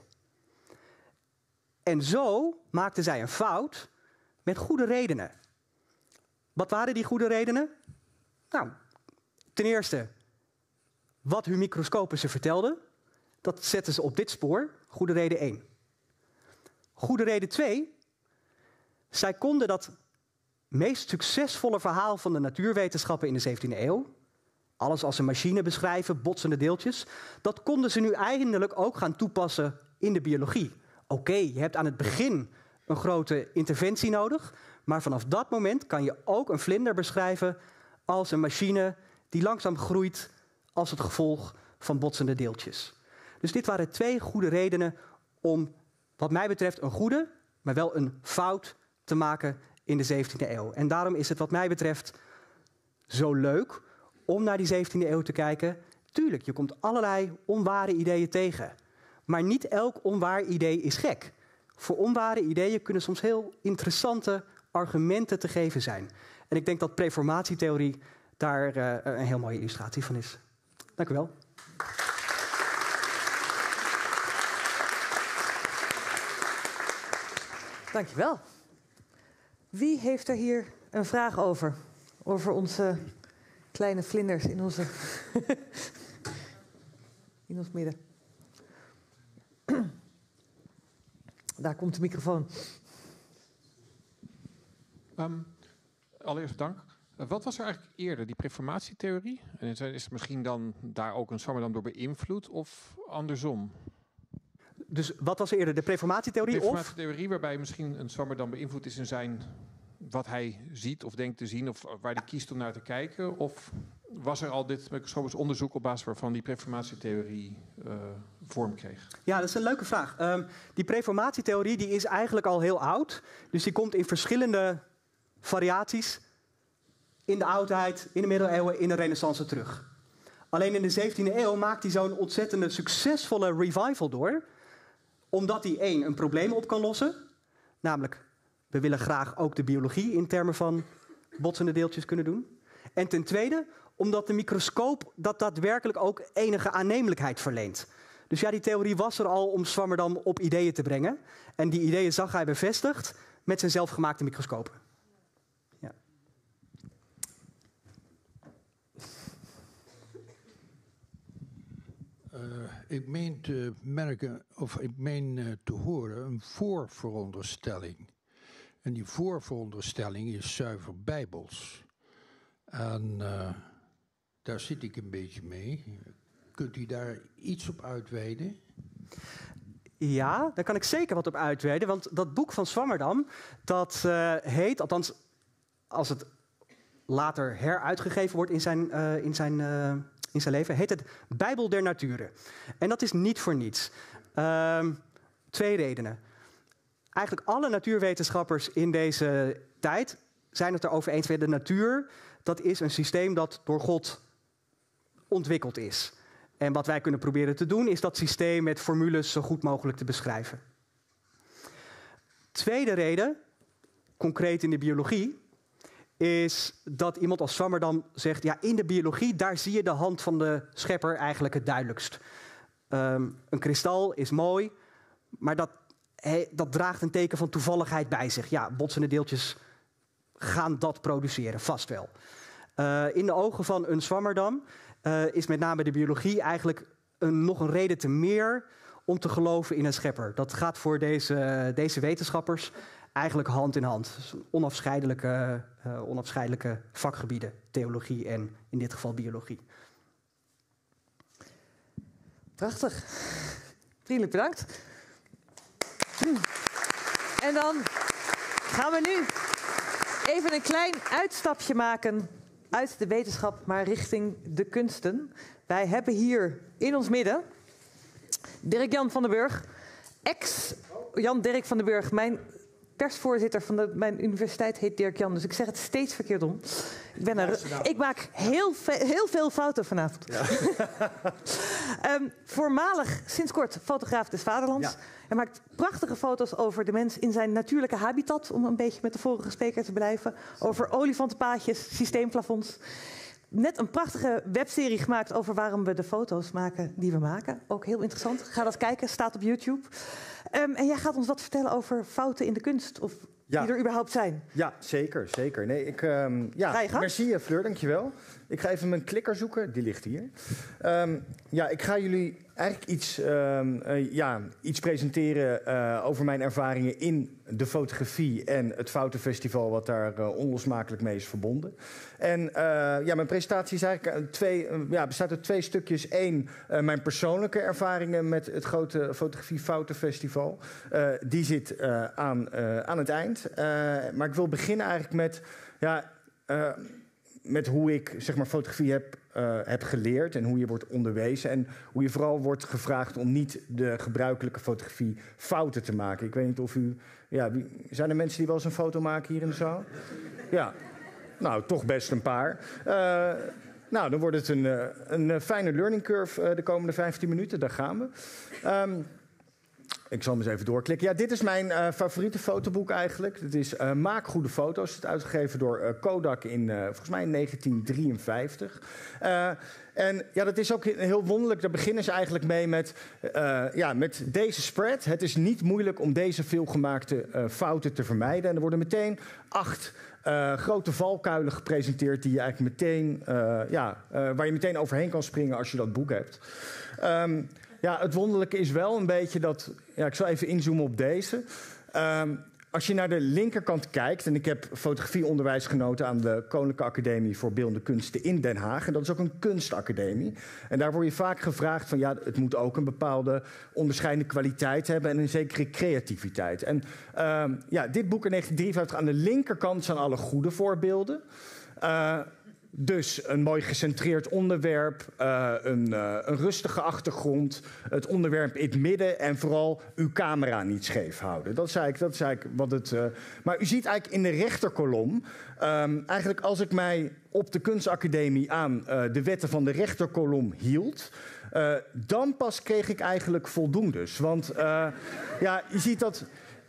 En zo maakten zij een fout met goede redenen. Wat waren die goede redenen? Nou, ten eerste, wat hun microscopen ze vertelden, dat zetten ze op dit spoor. Goede reden 1. Goede reden 2, zij konden dat meest succesvolle verhaal van de natuurwetenschappen in de 17e eeuw, alles als een machine beschrijven, botsende deeltjes, dat konden ze nu eindelijk ook gaan toepassen in de biologie. Oké, je hebt aan het begin een grote interventie nodig, maar vanaf dat moment kan je ook een vlinder beschrijven als een machine die langzaam groeit als het gevolg van botsende deeltjes. Dus dit waren 2 goede redenen om, wat mij betreft, een goede, maar wel een fout te maken in de 17e eeuw. En daarom is het wat mij betreft zo leuk om naar die 17e eeuw te kijken. Tuurlijk, je komt allerlei onware ideeën tegen. Maar niet elk onwaar idee is gek. Voor onware ideeën kunnen soms heel interessante argumenten te geven zijn. En ik denk dat preformatietheorie daar een heel mooie illustratie van is. Dank u wel. Dank je wel. Wie heeft er hier een vraag over? Over onze kleine vlinders in onze in ons midden. Daar komt de microfoon. Allereerst dank. Wat was er eigenlijk eerder, die preformatietheorie? En is misschien dan daar ook een Swammerdam door beïnvloed of andersom? Dus wat was er eerder, de preformatietheorie? De preformatietheorie waarbij misschien een Swammerdam beïnvloed is in zijn wat hij ziet of denkt te zien, of waar hij kiest om naar te kijken? Of was er al dit microscopisch onderzoek op basis waarvan die preformatietheorie vorm kreeg? Ja, dat is een leuke vraag. Die preformatietheorie die is eigenlijk al heel oud. Dus die komt in verschillende variaties in de oudheid, in de middeleeuwen, in de renaissance terug. Alleen in de 17e eeuw maakt hij zo'n ontzettende succesvolle revival door, omdat hij een probleem op kan lossen, namelijk we willen graag ook de biologie in termen van botsende deeltjes kunnen doen. En ten tweede, omdat de microscoop dat daadwerkelijk ook enige aannemelijkheid verleent. Dus ja, die theorie was er al om Swammerdam op ideeën te brengen. En die ideeën zag hij bevestigd met zijn zelfgemaakte microscopen. Ja. Ik meen te merken, of ik meen te horen, een voorveronderstelling. En die voorveronderstelling is zuiver bijbels. En daar zit ik een beetje mee. Kunt u daar iets op uitweiden? Ja, daar kan ik zeker wat op uitweiden. Want dat boek van Swammerdam, dat heet, althans als het later heruitgegeven wordt in zijn leven, heet het Bijbel der Naturen. En dat is niet voor niets. 2 redenen. Eigenlijk alle natuurwetenschappers in deze tijd zijn het erover eens. De natuur, dat is een systeem dat door God ontwikkeld is. En wat wij kunnen proberen te doen, is dat systeem met formules zo goed mogelijk te beschrijven. Tweede reden, concreet in de biologie, is dat iemand als Swammerdam zegt, ja, in de biologie, daar zie je de hand van de schepper eigenlijk het duidelijkst. Een kristal is mooi, maar dat draagt een teken van toevalligheid bij zich. Ja, botsende deeltjes gaan dat produceren, vast wel. In de ogen van een Swammerdam is met name de biologie eigenlijk nog een reden te meer om te geloven in een schepper. Dat gaat voor deze wetenschappers eigenlijk hand in hand. Dus onafscheidelijke vakgebieden, theologie en in dit geval biologie. Prachtig. Vriendelijk bedankt. En dan gaan we nu even een klein uitstapje maken uit de wetenschap, maar richting de kunsten. Wij hebben hier in ons midden Dirk-Jan van den Burg, ex-Jan Dirk van den Burg. Mijn persvoorzitter van mijn universiteit heet Dirk-Jan, dus ik zeg het steeds verkeerd om. Ik maak heel veel fouten vanavond. Ja. Voormalig, sinds kort, fotograaf des Vaderlands. Ja. Hij maakt prachtige foto's over de mens in zijn natuurlijke habitat, om een beetje met de vorige spreker te blijven. Over olifantenpaadjes, systeemplafonds. Net een prachtige webserie gemaakt over waarom we de foto's maken die we maken. Ook heel interessant. Ga dat kijken, staat op YouTube. En jij gaat ons wat vertellen over fouten in de kunst, of die er überhaupt zijn. Ja, zeker. Nee, merci Fleur, dankjewel. Ik ga even mijn klikker zoeken, die ligt hier. Ik ga jullie eigenlijk iets presenteren over mijn ervaringen in de fotografie en het Foutenfestival, wat daar onlosmakelijk mee is verbonden. En mijn presentatie is eigenlijk bestaat uit 2 stukjes. 1, mijn persoonlijke ervaringen met het grote Fotografie Foutenfestival. Die zit aan het eind. Maar ik wil beginnen eigenlijk met hoe ik fotografie heb geleerd en hoe je wordt onderwezen. En hoe je vooral wordt gevraagd om niet de gebruikelijke fotografie fouten te maken. Ik weet niet of u... zijn er mensen die wel eens een foto maken hier in de zaal? Ja. Nou, toch best een paar. Dan wordt het een fijne learning curve de komende 15 minuten. Daar gaan we. Ik zal hem eens even doorklikken. Ja, dit is mijn favoriete fotoboek eigenlijk. Het is Maak goede foto's. Het is uitgegeven door Kodak in, volgens mij in 1953. En dat is ook heel wonderlijk. Daar beginnen ze eigenlijk mee met deze spread. Het is niet moeilijk om deze veelgemaakte fouten te vermijden. En er worden meteen 8 grote valkuilen gepresenteerd die je eigenlijk meteen, waar je meteen overheen kan springen als je dat boek hebt. Het wonderlijke is wel een beetje dat... ik zal even inzoomen op deze. Als je naar de linkerkant kijkt... en ik heb fotografieonderwijs genoten aan de Koninklijke Academie voor Beeldende Kunsten in Den Haag. En dat is ook een kunstacademie. En daar word je vaak gevraagd van... het moet ook een bepaalde onderscheidende kwaliteit hebben... en een zekere creativiteit. En dit boek in 1953 aan de linkerkant zijn alle goede voorbeelden... Dus een mooi gecentreerd onderwerp, een rustige achtergrond, het onderwerp in het midden en vooral uw camera niet scheef houden. Dat is eigenlijk wat het... Maar u ziet eigenlijk in de rechterkolom, eigenlijk als ik mij op de kunstacademie aan de wetten van de rechterkolom hield... dan pas kreeg ik eigenlijk voldoendes. Want je ziet dat...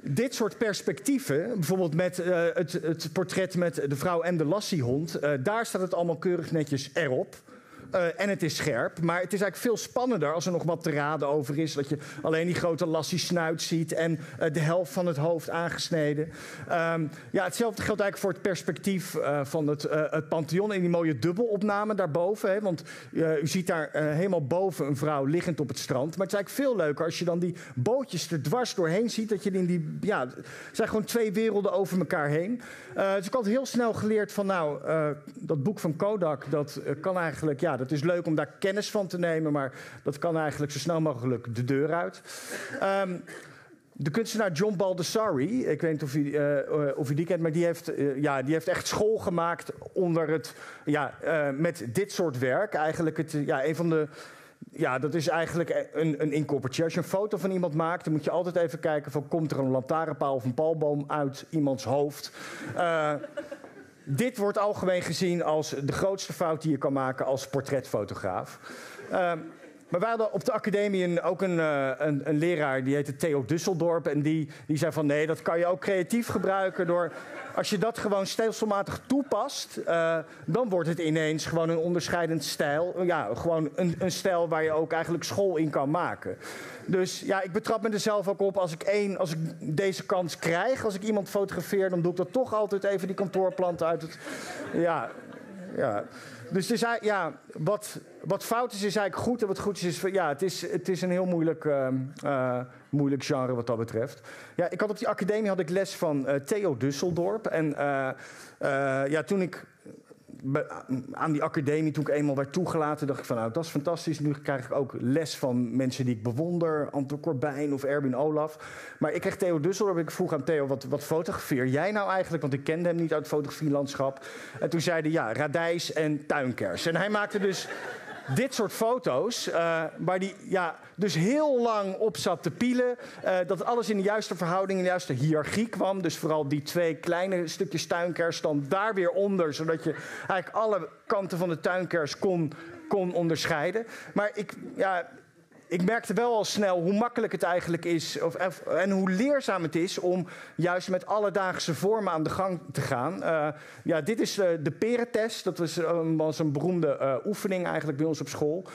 dit soort perspectieven, bijvoorbeeld met het portret met de vrouw en de lassiehond, daar staat het allemaal keurig netjes erop. En het is scherp, maar het is eigenlijk veel spannender als er nog wat te raden over is. Dat je alleen die grote lassiesnuit ziet en de helft van het hoofd aangesneden. Ja, hetzelfde geldt eigenlijk voor het perspectief van het Pantheon in die mooie dubbelopname daarboven. Hè, want u ziet daar helemaal boven een vrouw liggend op het strand. Maar het is eigenlijk veel leuker als je dan die bootjes er dwars doorheen ziet. Dat je in die, ja, het zijn gewoon twee werelden over elkaar heen. Dus ik had heel snel geleerd van dat boek van Kodak, dat kan eigenlijk, ja, dat is leuk om daar kennis van te nemen, maar dat kan eigenlijk zo snel mogelijk de deur uit. De kunstenaar John Baldessari, ik weet niet of u die kent, maar die heeft echt school gemaakt onder het, met dit soort werk. Eigenlijk een van de... Ja, dat is eigenlijk een inkoppertje. Als je een foto van iemand maakt, dan moet je altijd even kijken van, komt er een lantaarnpaal of een palmboom uit iemands hoofd? Dit wordt algemeen gezien als de grootste fout die je kan maken als portretfotograaf. Maar we hadden op de academie ook een leraar, die heette Theo Dusseldorp. En die zei van, nee, dat kan je ook creatief gebruiken door... Als je dat gewoon stelselmatig toepast, dan wordt het ineens gewoon een onderscheidend stijl. Ja, gewoon een stijl waar je ook eigenlijk school in kan maken. Dus ja, ik betrap me er zelf ook op. Als ik deze kans krijg, als ik iemand fotografeer, dan doe ik dat toch altijd even die kantoorplanten uit het... Ja. Dus het is, wat fout is eigenlijk goed. En wat goed is, het is een heel moeilijk genre wat dat betreft. Ja, op die academie had ik les van Theo Dusseldorp. En toen ik aan die academie, toen ik eenmaal werd toegelaten, dacht ik van, dat is fantastisch. Nu krijg ik ook les van mensen die ik bewonder. Anton Corbijn of Erwin Olaf. Maar ik kreeg Theo Dusseldorp. Ik vroeg aan Theo, wat fotografeer jij nou eigenlijk? Want ik kende hem niet uit het fotografielandschap. En toen zei hij, radijs en tuinkers. En hij maakte dus dit soort foto's, waar hij dus heel lang op zat te pielen. Dat alles in de juiste verhouding, in de juiste hiërarchie kwam. Dus vooral die twee kleine stukjes tuinkers dan daar weer onder. Zodat je eigenlijk alle kanten van de tuinkers kon onderscheiden. Maar ik merkte wel al snel hoe makkelijk het eigenlijk is en hoe leerzaam het is om juist met alledaagse vormen aan de gang te gaan. Dit is de perentest. Dat was een beroemde oefening eigenlijk bij ons op school.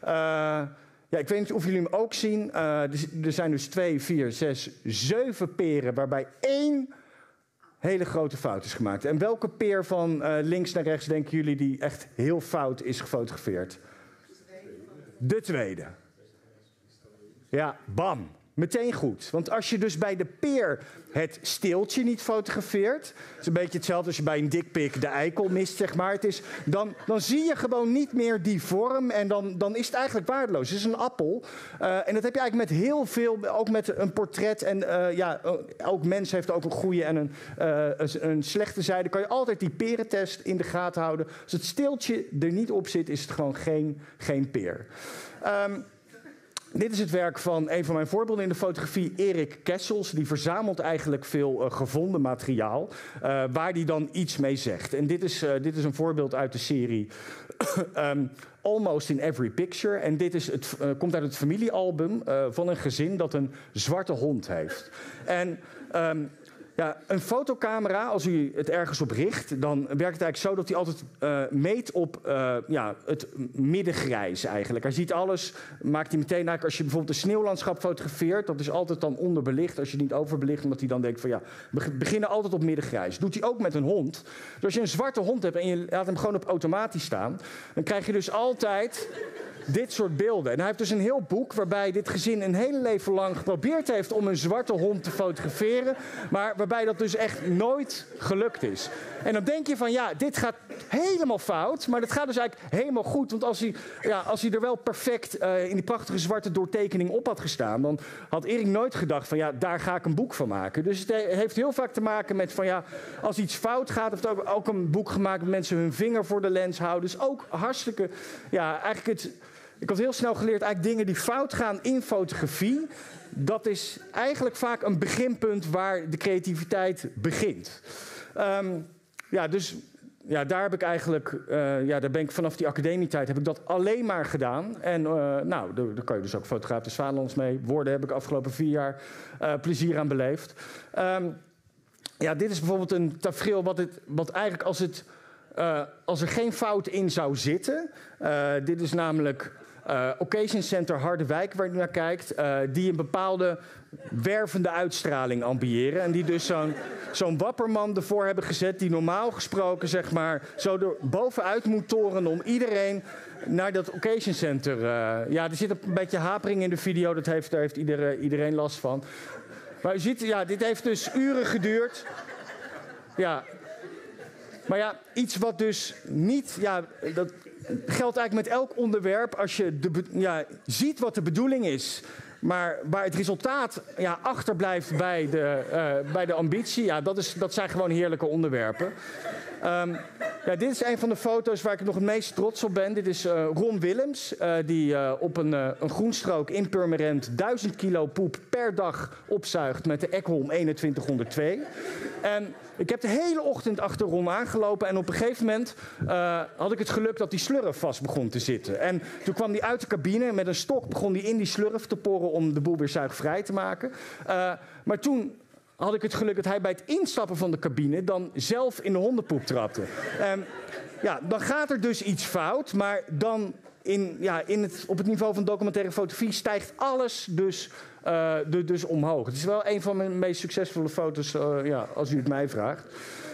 Ik weet niet of jullie hem ook zien. Er zijn dus 2, 4, 6, 7 peren waarbij 1 hele grote fout is gemaakt. En welke peer van links naar rechts denken jullie die echt heel fout is gefotografeerd? De tweede. Ja, bam. Meteen goed. Want als je dus bij de peer het steeltje niet fotografeert... is een beetje hetzelfde als je bij een dikpik de eikel mist, zeg maar. Dan zie je gewoon niet meer die vorm en dan is het eigenlijk waardeloos. Het is een appel. En dat heb je eigenlijk met heel veel, ook met een portret. En elk mens heeft ook een goede en een slechte zijde. Kan je altijd die perentest in de gaten houden. Als het steeltje er niet op zit, is het gewoon geen peer. Dit is het werk van een van mijn voorbeelden in de fotografie, Erik Kessels. Die verzamelt eigenlijk veel gevonden materiaal, waar hij dan iets mee zegt. En dit is een voorbeeld uit de serie Almost in Every Picture. En dit komt uit het familiealbum van een gezin dat een zwarte hond heeft. En een fotocamera, als u het ergens op richt, dan werkt het eigenlijk zo dat hij altijd meet op het middengrijs eigenlijk. Hij ziet alles, maakt hij meteen eigenlijk, als je bijvoorbeeld een sneeuwlandschap fotografeert, dat is altijd dan onderbelicht, als je niet overbelicht, omdat hij dan denkt van we beginnen altijd op middengrijs. Doet hij ook met een hond. Dus als je een zwarte hond hebt en je laat hem gewoon op automatisch staan, dan krijg je dus altijd dit soort beelden. En hij heeft dus een heel boek waarbij dit gezin een hele leven lang geprobeerd heeft om een zwarte hond te fotograferen, maar waarbij dat dus echt nooit gelukt is. En dan denk je van dit gaat helemaal fout, maar dat gaat dus eigenlijk helemaal goed. Want als hij er wel perfect in die prachtige zwarte doortekening op had gestaan, dan had Erik nooit gedacht van daar ga ik een boek van maken. Dus het heeft heel vaak te maken met van als iets fout gaat, heeft ook een boek gemaakt met mensen hun vinger voor de lens houden. Dus ook hartstikke, ik had heel snel geleerd, eigenlijk dingen die fout gaan in fotografie, dat is eigenlijk vaak een beginpunt waar de creativiteit begint. Dus ja, daar heb ik eigenlijk, daar ben ik vanaf die academietijd heb ik dat alleen maar gedaan. En nou, daar kan je dus ook fotograaf des Vaderlands mee. Woorden heb ik afgelopen 4 jaar plezier aan beleefd. Ja, dit is bijvoorbeeld een tafereel wat eigenlijk als er geen fout in zou zitten. Dit is namelijk Occasion Center Harderwijk, waar je naar kijkt. Die een bepaalde wervende uitstraling ambiëren. En die dus zo'n wapperman ervoor hebben gezet, die normaal gesproken zeg maar zo er bovenuit moet torenen om iedereen naar dat Occasion Center. Ja, er zit een beetje hapering in de video, daar heeft iedereen last van. Maar u ziet, ja, dit heeft dus uren geduurd. Ja. Maar ja, iets wat dus niet, ja, dat geldt eigenlijk met elk onderwerp. Als je ziet wat de bedoeling is, maar waar het resultaat achterblijft bij de ambitie, ja, dat zijn gewoon heerlijke onderwerpen. Ja, dit is een van de foto's waar ik nog het meest trots op ben. Dit is Ron Willems, die op een groenstrook in Purmerend 1000 kilo poep per dag opzuigt met de Ekholm 2102. En ik heb de hele ochtend achter Ron aangelopen en op een gegeven moment had ik het geluk dat die slurf vast begon te zitten. En toen kwam hij uit de cabine met een stok, begon hij in die slurf te porren om de boel weer zuigvrij te maken. Maar toen had ik het geluk dat hij bij het instappen van de cabine dan zelf in de hondenpoep trapte. Ja, dan gaat er dus iets fout, maar dan op het niveau van documentaire fotografie stijgt alles dus omhoog. Het is wel een van mijn meest succesvolle foto's, als u het mij vraagt.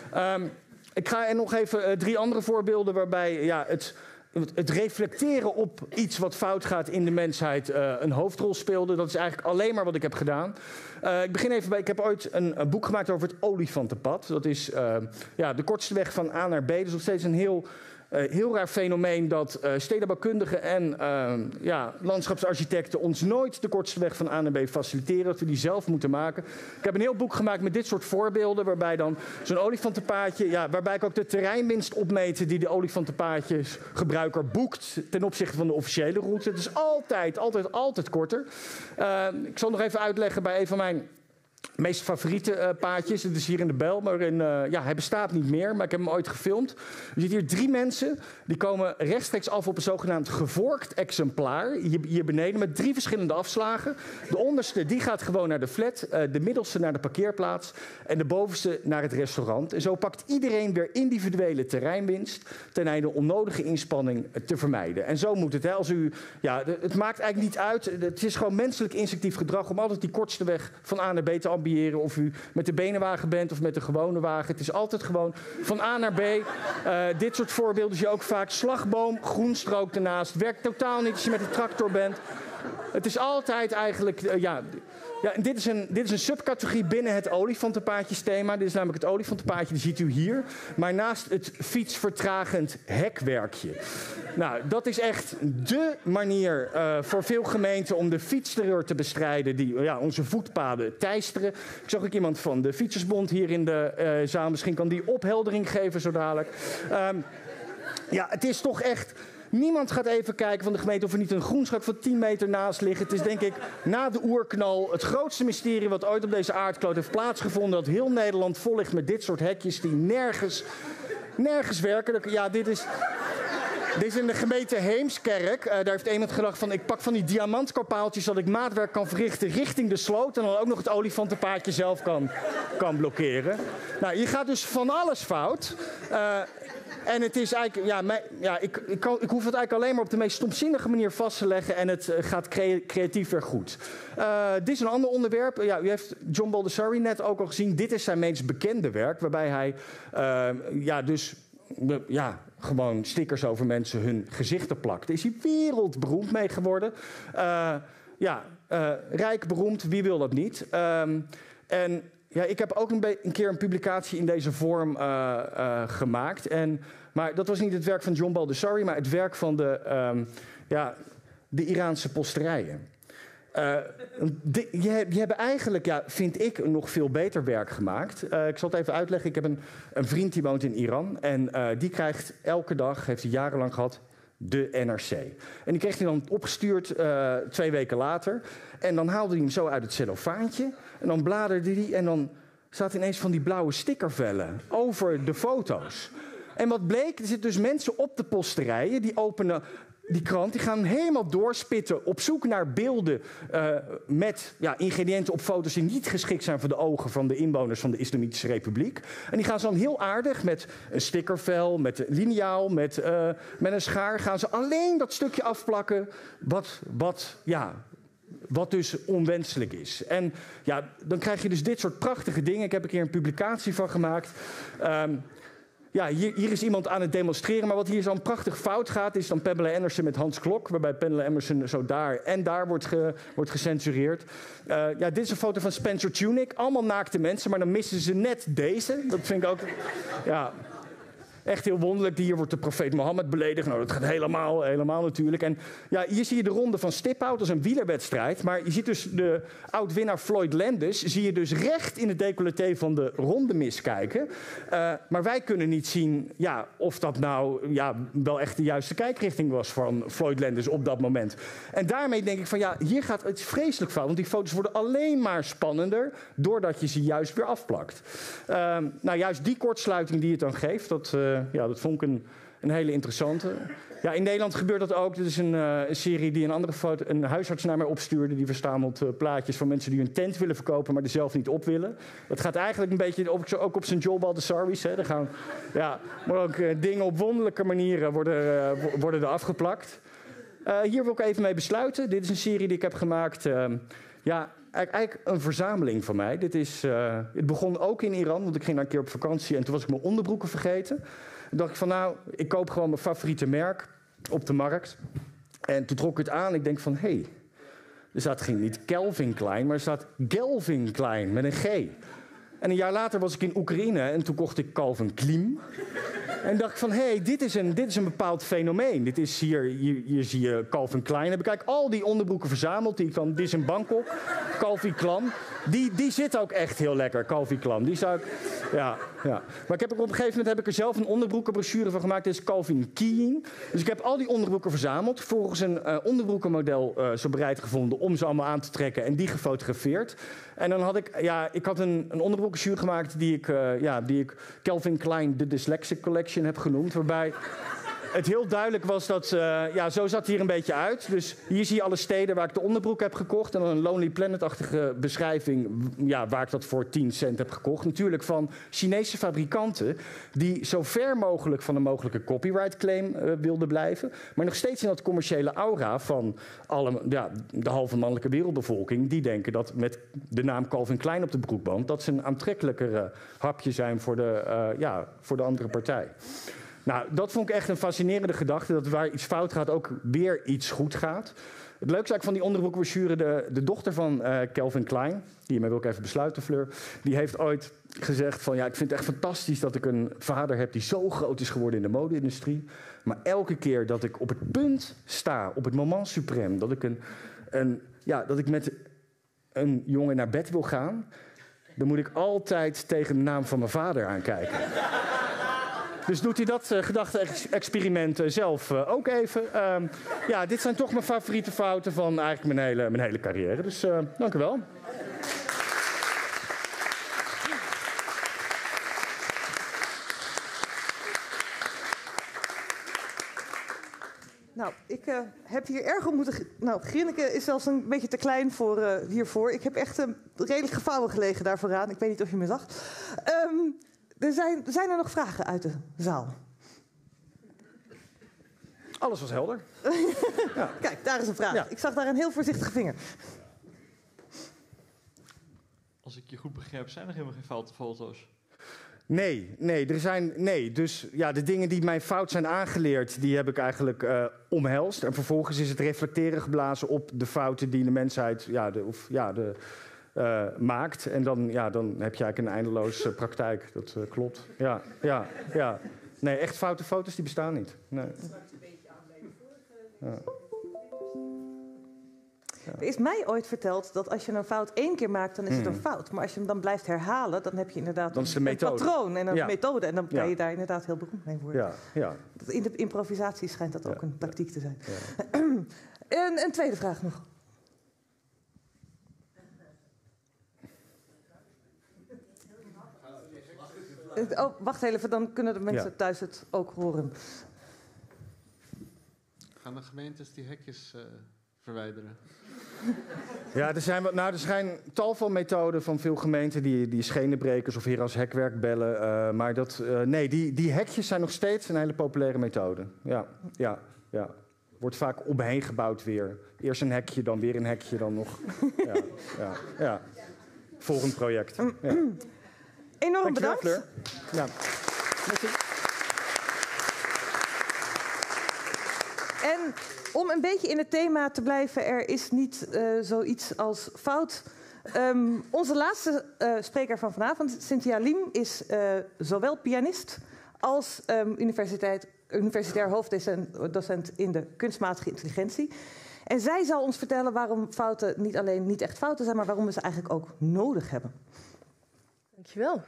Ik ga er nog even 3 andere voorbeelden waarbij het reflecteren op iets wat fout gaat in de mensheid een hoofdrol speelde. Dat is eigenlijk alleen maar wat ik heb gedaan. Ik begin even bij, ik heb ooit een boek gemaakt over het olifantenpad. Dat is de kortste weg van A naar B. Dat is nog steeds een heel raar fenomeen dat stedenbouwkundigen en landschapsarchitecten ons nooit de kortste weg van A naar B faciliteren. Dat we die zelf moeten maken. Ik heb een heel boek gemaakt met dit soort voorbeelden, waarbij dan zo'n olifantenpaadje, waarbij ik ook de terreinwinst opmeet die de olifantenpaadjesgebruiker boekt ten opzichte van de officiële route. Het is altijd korter. Ik zal nog even uitleggen bij een van mijn meest favoriete paadjes. Het is hier in de Bijl, maar hij bestaat niet meer, maar ik heb hem ooit gefilmd. Je ziet hier 3 mensen, die komen rechtstreeks af op een zogenaamd gevorkt exemplaar. Hier beneden met 3 verschillende afslagen. De onderste die gaat gewoon naar de flat, de middelste naar de parkeerplaats en de bovenste naar het restaurant. En zo pakt iedereen weer individuele terreinwinst ten einde onnodige inspanning te vermijden. En zo moet het. Hè. Het maakt eigenlijk niet uit. Het is gewoon menselijk instinctief gedrag om altijd die kortste weg van A naar B te ambiëren. Of u met de benenwagen bent of met de gewone wagen. Het is altijd gewoon van A naar B. Dit soort voorbeelden zie je ook vaak. Slagboom, groenstrook ernaast. Werkt totaal niet als je met de tractor bent. Het is altijd eigenlijk... en dit is een subcategorie binnen het olifantenpaadjesthema. Dit is namelijk het olifantenpaadje, die ziet u hier. Maar naast het fietsvertragend hekwerkje. Nou, dat is echt dé manier voor veel gemeenten om de fietsterreur te bestrijden die onze voetpaden teisteren. Ik zag ook iemand van de Fietsersbond hier in de zaal. Misschien kan die opheldering geven zo dadelijk. Het is toch echt... Niemand gaat even kijken van de gemeente of er niet een groenschak van 10 meter naast ligt. Het is denk ik na de oerknal het grootste mysterie wat ooit op deze aardkloot heeft plaatsgevonden. Dat heel Nederland vol ligt met dit soort hekjes die nergens werken. Ja, dit is in de gemeente Heemskerk. Daar heeft iemand gedacht van ik pak van die diamantkorpaaltjes dat ik maatwerk kan verrichten richting de sloot. En dan ook nog het olifantenpaadje zelf kan blokkeren. Nou, hier gaat dus van alles fout. En het is eigenlijk, ik hoef het eigenlijk alleen maar op de meest stomzinnige manier vast te leggen en het gaat creatief weer goed. Dit is een ander onderwerp. U heeft John Baldessari net ook al gezien. Dit is zijn meest bekende werk, waarbij hij gewoon stickers over mensen hun gezichten plakt. Daar is hij wereldberoemd mee geworden. Rijk, beroemd, wie wil dat niet? Ik heb ook een keer een publicatie in deze vorm gemaakt. Maar dat was niet het werk van John Baldessari, maar het werk van de Iraanse posterijen. Die hebben eigenlijk, vind ik, nog veel beter werk gemaakt. Ik zal het even uitleggen. Ik heb een vriend die woont in Iran. En die krijgt elke dag, heeft hij jarenlang gehad, de NRC. En die kreeg hij dan opgestuurd 2 weken later. En dan haalde hij hem zo uit het cellofaantje. En dan bladerde hij en dan zaten ineens van die blauwe stickervellen over de foto's. En wat bleek, er zitten dus mensen op de posterijen, die openen die krant, die gaan helemaal doorspitten op zoek naar beelden met ingrediënten op foto's die niet geschikt zijn voor de ogen van de inwoners van de Islamitische Republiek. En die gaan ze dan heel aardig met een stickervel, met liniaal, met een schaar, gaan ze alleen dat stukje afplakken wat dus onwenselijk is. En ja, dan krijg je dus dit soort prachtige dingen. Ik heb een keer een publicatie van gemaakt. Hier is iemand aan het demonstreren, maar wat hier zo'n prachtig fout gaat, is dan Pamela Anderson met Hans Klok, waarbij Pamela Anderson zo daar en daar wordt gecensureerd. Dit is een foto van Spencer Tunick, allemaal naakte mensen, maar dan missen ze net deze. Dat vind ik ook, echt heel wonderlijk. Hier wordt de profeet Mohammed beledigd. Nou, dat gaat helemaal natuurlijk. En ja, hier zie je de ronde van Stiphout, dat is een wielerwedstrijd. Maar je ziet dus de oud-winnaar Floyd Landis, zie je dus recht in het decolleté van de ronde miskijken. Maar wij kunnen niet zien of dat nou wel echt de juiste kijkrichting was van Floyd Landis op dat moment. En daarmee denk ik van hier gaat het vreselijk fout. Want die foto's worden alleen maar spannender doordat je ze juist weer afplakt. Juist die kortsluiting die het dan geeft, dat vond ik een hele interessante. Ja, in Nederland gebeurt dat ook. Dit is een serie die een huisarts naar mij opstuurde. Die verzamelt plaatjes van mensen die hun tent willen verkopen, maar er zelf niet op willen. Dat gaat eigenlijk een beetje ook op St. Joel Baldessaris. Er gaan maar ook dingen op wonderlijke manieren worden er afgeplakt. Hier wil ik even mee besluiten. Dit is een serie die ik heb gemaakt. Eigenlijk een verzameling van mij. Het begon ook in Iran, want ik ging daar een keer op vakantie en toen was ik mijn onderbroeken vergeten. Toen dacht ik van ik koop gewoon mijn favoriete merk op de markt. En toen trok ik het aan. Ik denk van, er staat niet Calvin Klein, maar er staat Gelvin Klein met een G. En een jaar later was ik in Oekraïne en toen kocht ik Calvin Klein. En dacht ik van, dit is een bepaald fenomeen. Dit hier zie je Calvin Klein. Heb ik eigenlijk al die onderbroeken verzameld. Dit is in Bangkok. Calvin Klein. Die zit ook echt heel lekker, Calvin Klein. Die zou ik, Maar ik heb op een gegeven moment zelf een onderbroekenbrochure van gemaakt. Dit is Calvin Klein. Dus ik heb al die onderbroeken verzameld. Vervolgens een onderbroekenmodel zo bereid gevonden om ze allemaal aan te trekken. En die gefotografeerd. En dan had ik had een onderbroekenbrochure gemaakt die ik Calvin Klein de Dyslexic Collection heb genoemd. Waarbij het heel duidelijk was dat, zo zat hier een beetje uit. Dus hier zie je alle steden waar ik de onderbroek heb gekocht. En dan een Lonely Planet-achtige beschrijving waar ik dat voor 10 cent heb gekocht. Natuurlijk van Chinese fabrikanten die zo ver mogelijk van een mogelijke copyright claim wilden blijven. Maar nog steeds in dat commerciële aura van de halve mannelijke wereldbevolking. Die denken dat met de naam Calvin Klein op de broekband, dat ze een aantrekkelijker hapje zijn voor de andere partij. Nou, dat vond ik echt een fascinerende gedachte, dat waar iets fout gaat ook weer iets goed gaat. Het leukste eigenlijk van die onderbroekbrochure, de dochter van Calvin Klein, hiermee wil ik even besluiten, Fleur, die heeft ooit gezegd van ik vind het echt fantastisch dat ik een vader heb die zo groot is geworden in de mode-industrie. Maar elke keer dat ik op het punt sta, op het moment suprême, dat ik met een jongen naar bed wil gaan, dan moet ik altijd tegen de naam van mijn vader aankijken. Dus doet hij dat gedachte-experiment zelf ook even. Dit zijn toch mijn favoriete fouten van eigenlijk mijn hele carrière. Dus dank u wel. Nou, ik heb hier erg op moeten... Nou, Grinneke is zelfs een beetje te klein hiervoor. Ik heb echt redelijk gevouwen gelegen daar vooraan. Ik weet niet of je me zag. Zijn er nog vragen uit de zaal? Alles was helder. Kijk, daar is een vraag. Ja. Ik zag daar een heel voorzichtige vinger. Als ik je goed begrijp, zijn er helemaal geen foute foto's? Nee. Dus de dingen die mij fout zijn aangeleerd, die heb ik eigenlijk omhelst. En vervolgens is het reflecteren geblazen op de fouten die de mensheid maakt. En dan heb je eigenlijk een eindeloze praktijk. Dat klopt. Ja. Nee, echt foute foto's die bestaan niet. Nee. Er is mij ooit verteld dat als je een fout 1 keer maakt, dan is het een fout. Maar als je hem dan blijft herhalen, dan heb je inderdaad een patroon en een methode. En dan kan je daar inderdaad heel beroemd mee worden. Ja. In de improvisatie schijnt dat ook een tactiek te zijn. Ja. Een tweede vraag nog. Oh, wacht even, dan kunnen de mensen thuis het ook horen. Gaan de gemeentes die hekjes verwijderen? Ja, er zijn tal van methoden van veel gemeenten die schenenbrekers of hier als hekwerk bellen. Maar die hekjes zijn nog steeds een hele populaire methode. Ja. Wordt vaak omheen gebouwd weer. Eerst een hekje, dan weer een hekje, dan nog. Ja. Volgend project. Ja. Enorm bedankt. Fleur. Ja. En om een beetje in het thema te blijven, er is niet zoiets als fout. Onze laatste spreker van vanavond, Cynthia Liem, is zowel pianist als universitair hoofddocent in de kunstmatige intelligentie. En zij zal ons vertellen waarom fouten niet alleen niet echt fouten zijn, maar waarom we ze eigenlijk ook nodig hebben. Dankjewel.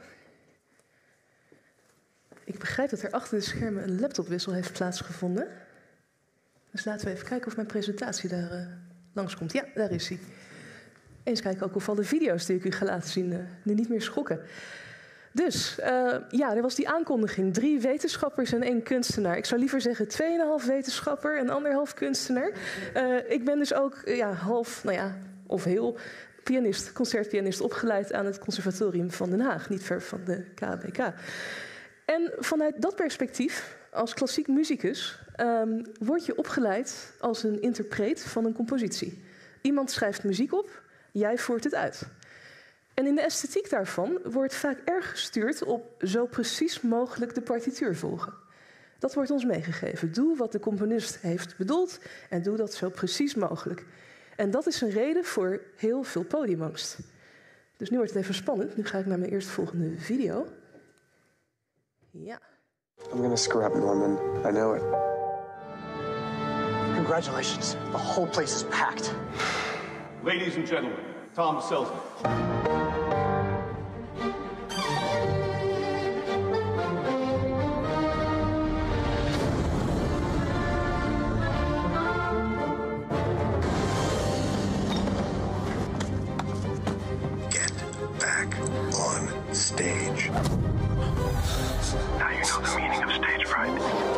Ik begrijp dat er achter de schermen een laptopwissel heeft plaatsgevonden. Dus laten we even kijken of mijn presentatie daar langskomt. Ja, daar is hij. Eens kijken ook of al de video's die ik u ga laten zien nu niet meer schokken. Dus, er was die aankondiging. 3 wetenschappers en 1 kunstenaar. Ik zou liever zeggen 2,5 wetenschapper en 1,5 kunstenaar. Ik ben dus ook half, of heel pianist, concertpianist opgeleid aan het Conservatorium van Den Haag. Niet ver van de KBK. En vanuit dat perspectief, als klassiek muzikus, word je opgeleid als een interpreet van een compositie. Iemand schrijft muziek op, jij voert het uit. En in de esthetiek daarvan wordt vaak erg gestuurd op zo precies mogelijk de partituur volgen. Dat wordt ons meegegeven. Doe wat de componist heeft bedoeld en doe dat zo precies mogelijk. En dat is een reden voor heel veel podiumangst. Dus nu wordt het even spannend. Nu ga ik naar mijn eerstvolgende video. Ja. I'm gonna screw up, Norman. I know it. Congratulations. The whole place is packed. Ladies and gentlemen, Tom Selznick. Get back on stage. Now you know the meaning of stage fright.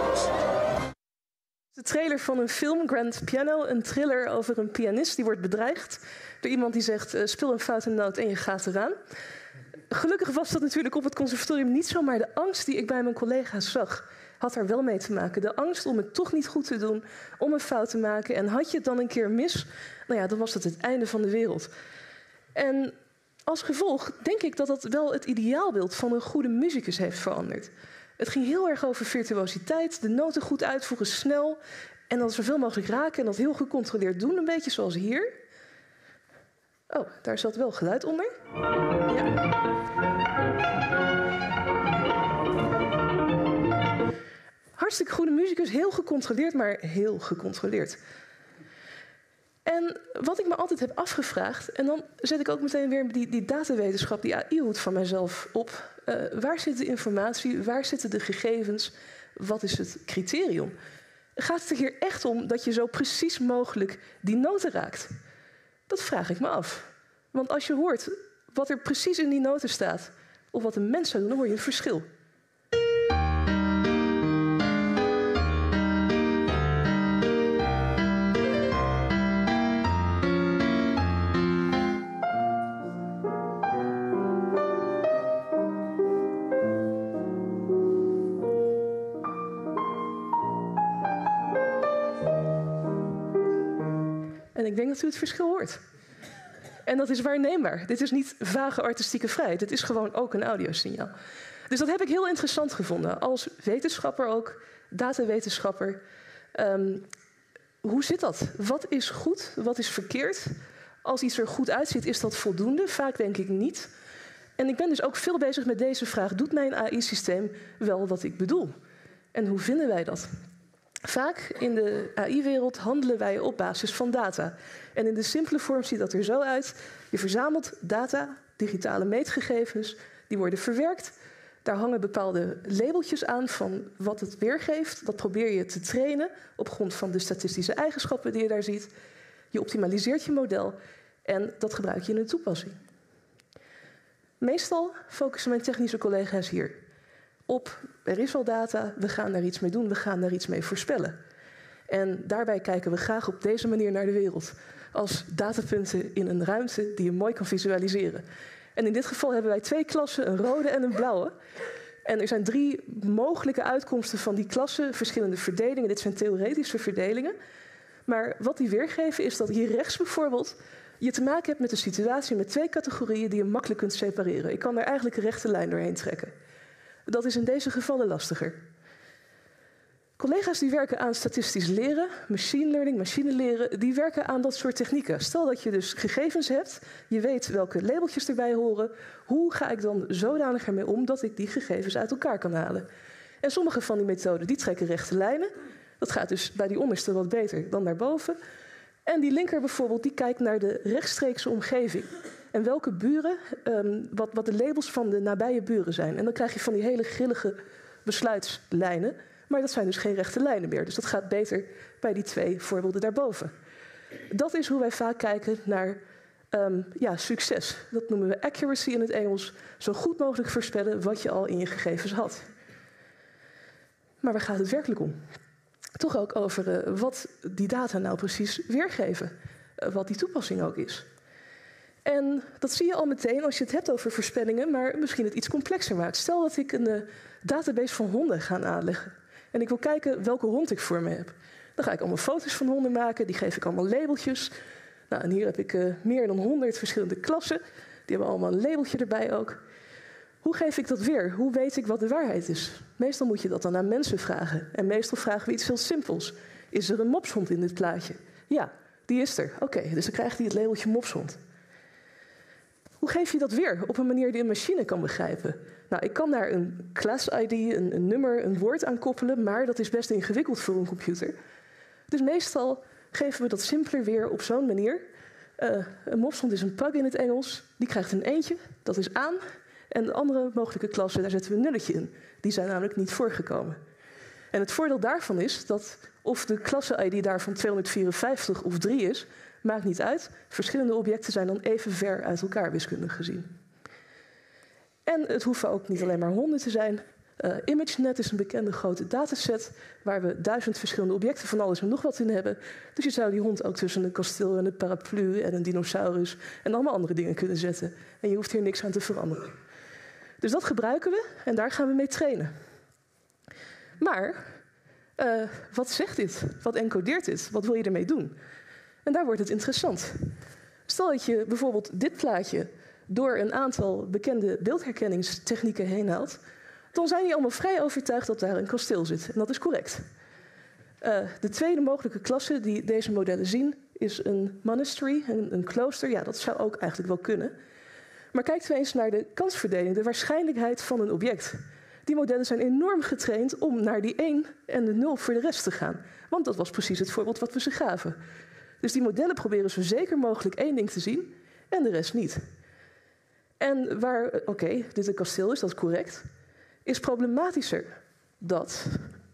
De trailer van een film, Grand Piano, een thriller over een pianist die wordt bedreigd door iemand die zegt, speel een foute noot en je gaat eraan. Gelukkig was dat natuurlijk op het conservatorium niet zo, maar de angst die ik bij mijn collega's zag, had er wel mee te maken. De angst om het toch niet goed te doen, om een fout te maken. En had je het dan een keer mis, dan was het einde van de wereld. En als gevolg denk ik dat dat wel het ideaalbeeld van een goede muzikus heeft veranderd. Het ging heel erg over virtuositeit, de noten goed uitvoeren, snel. En dan zoveel mogelijk raken en dat heel gecontroleerd doen. Een beetje zoals hier. Oh, daar zat wel geluid onder. Ja. Hartstikke goede muzikus, heel gecontroleerd, maar heel gecontroleerd. En wat ik me altijd heb afgevraagd, en dan zet ik ook meteen weer die datawetenschap, die AI-hoed van mijzelf op. Waar zit de informatie? Waar zitten de gegevens? Wat is het criterium? Gaat het er hier echt om dat je zo precies mogelijk die noten raakt? Dat vraag ik me af. Want als je hoort wat er precies in die noten staat, of wat een mens zou doen, dan hoor je een verschil. En ik denk dat u het verschil hoort. En dat is waarneembaar. Dit is niet vage artistieke vrijheid. Dit is gewoon ook een audiosignaal. Dus dat heb ik heel interessant gevonden. Als wetenschapper ook, datawetenschapper. Hoe zit dat? Wat is goed? Wat is verkeerd? Als iets er goed uitziet, is dat voldoende? Vaak denk ik niet. En ik ben dus ook veel bezig met deze vraag. Doet mijn AI-systeem wel wat ik bedoel? En hoe vinden wij dat? Vaak in de AI-wereld handelen wij op basis van data. En in de simpele vorm ziet dat er zo uit. Je verzamelt data, digitale meetgegevens, die worden verwerkt. Daar hangen bepaalde labeltjes aan van wat het weergeeft. Dat probeer je te trainen op grond van de statistische eigenschappen die je daar ziet. Je optimaliseert je model en dat gebruik je in een toepassing. Meestal focussen mijn technische collega's hier. op er is al data, we gaan daar iets mee doen, we gaan daar iets mee voorspellen. En daarbij kijken we graag op deze manier naar de wereld. Als datapunten in een ruimte die je mooi kan visualiseren. En in dit geval hebben wij 2 klassen, een rode en een blauwe. En er zijn 3 mogelijke uitkomsten van die klassen, verschillende verdelingen. Dit zijn theoretische verdelingen. Maar wat die weergeven is dat hier rechts bijvoorbeeld je te maken hebt met een situatie met 2 categorieën die je makkelijk kunt separeren. Ik kan daar eigenlijk een rechte lijn doorheen trekken. Dat is in deze gevallen lastiger. Collega's die werken aan statistisch leren, machine learning, machine leren, die werken aan dat soort technieken. Stel dat je dus gegevens hebt, je weet welke labeltjes erbij horen. Hoe ga ik dan zodanig ermee om dat ik die gegevens uit elkaar kan halen? En sommige van die methoden die trekken rechte lijnen. Dat gaat dus bij die onderste wat beter dan daarboven. En die linker bijvoorbeeld, die kijkt naar de rechtstreekse omgeving. En welke buren, wat de labels van de nabije buren zijn. En dan krijg je van die hele grillige besluitslijnen. Maar dat zijn dus geen rechte lijnen meer. Dus dat gaat beter bij die 2 voorbeelden daarboven. Dat is hoe wij vaak kijken naar succes. Dat noemen we accuracy in het Engels. Zo goed mogelijk voorspellen wat je al in je gegevens had. Maar waar gaat het werkelijk om? Toch ook over wat die data nou precies weergeven. Wat die toepassing ook is. En dat zie je al meteen als je het hebt over voorspellingen, maar misschien het iets complexer maakt. Stel dat ik een database van honden ga aanleggen. En ik wil kijken welke hond ik voor me heb. Dan ga ik allemaal foto's van honden maken, die geef ik allemaal labeltjes. Nou, en hier heb ik meer dan 100 verschillende klassen. Die hebben allemaal een labeltje erbij ook. Hoe geef ik dat weer? Hoe weet ik wat de waarheid is? Meestal moet je dat dan aan mensen vragen. En meestal vragen we iets heel simpels. Is er een mopshond in dit plaatje? Ja, die is er. Oké, dus dan krijgt hij het labeltje mopshond. Hoe geef je dat weer op een manier die een machine kan begrijpen? Nou, ik kan daar een class-ID, een nummer, een woord aan koppelen, maar dat is best ingewikkeld voor een computer. Dus meestal geven we dat simpeler weer op zo'n manier. Een mopshond is een pug in het Engels. Die krijgt een eentje, dat is aan. En de andere mogelijke klassen, daar zetten we een nulletje in. Die zijn namelijk niet voorgekomen. En het voordeel daarvan is dat of de klasse-ID daarvan 254 of 3 is, maakt niet uit. Verschillende objecten zijn dan even ver uit elkaar wiskundig gezien. En het hoeven ook niet alleen maar honden te zijn. ImageNet is een bekende grote dataset waar we 1000 verschillende objecten van alles en nog wat in hebben. Dus je zou die hond ook tussen een kasteel en een paraplu en een dinosaurus en allemaal andere dingen kunnen zetten. En je hoeft hier niks aan te veranderen. Dus dat gebruiken we en daar gaan we mee trainen. Maar wat zegt dit? Wat encodeert dit? Wat wil je ermee doen? En daar wordt het interessant. Stel dat je bijvoorbeeld dit plaatje door een aantal bekende beeldherkenningstechnieken heen haalt, dan zijn die allemaal vrij overtuigd dat daar een kasteel zit. En dat is correct. De tweede mogelijke klasse die deze modellen zien is een monastery, een klooster. Ja, dat zou ook eigenlijk wel kunnen. Maar kijkt u eens naar de kansverdeling, de waarschijnlijkheid van een object. Die modellen zijn enorm getraind om naar die 1 en de 0 voor de rest te gaan. Want dat was precies het voorbeeld wat we ze gaven. Dus die modellen proberen zo zeker mogelijk 1 ding te zien en de rest niet. En waar, oké, dit een kasteel is, dat is correct, is problematischer dat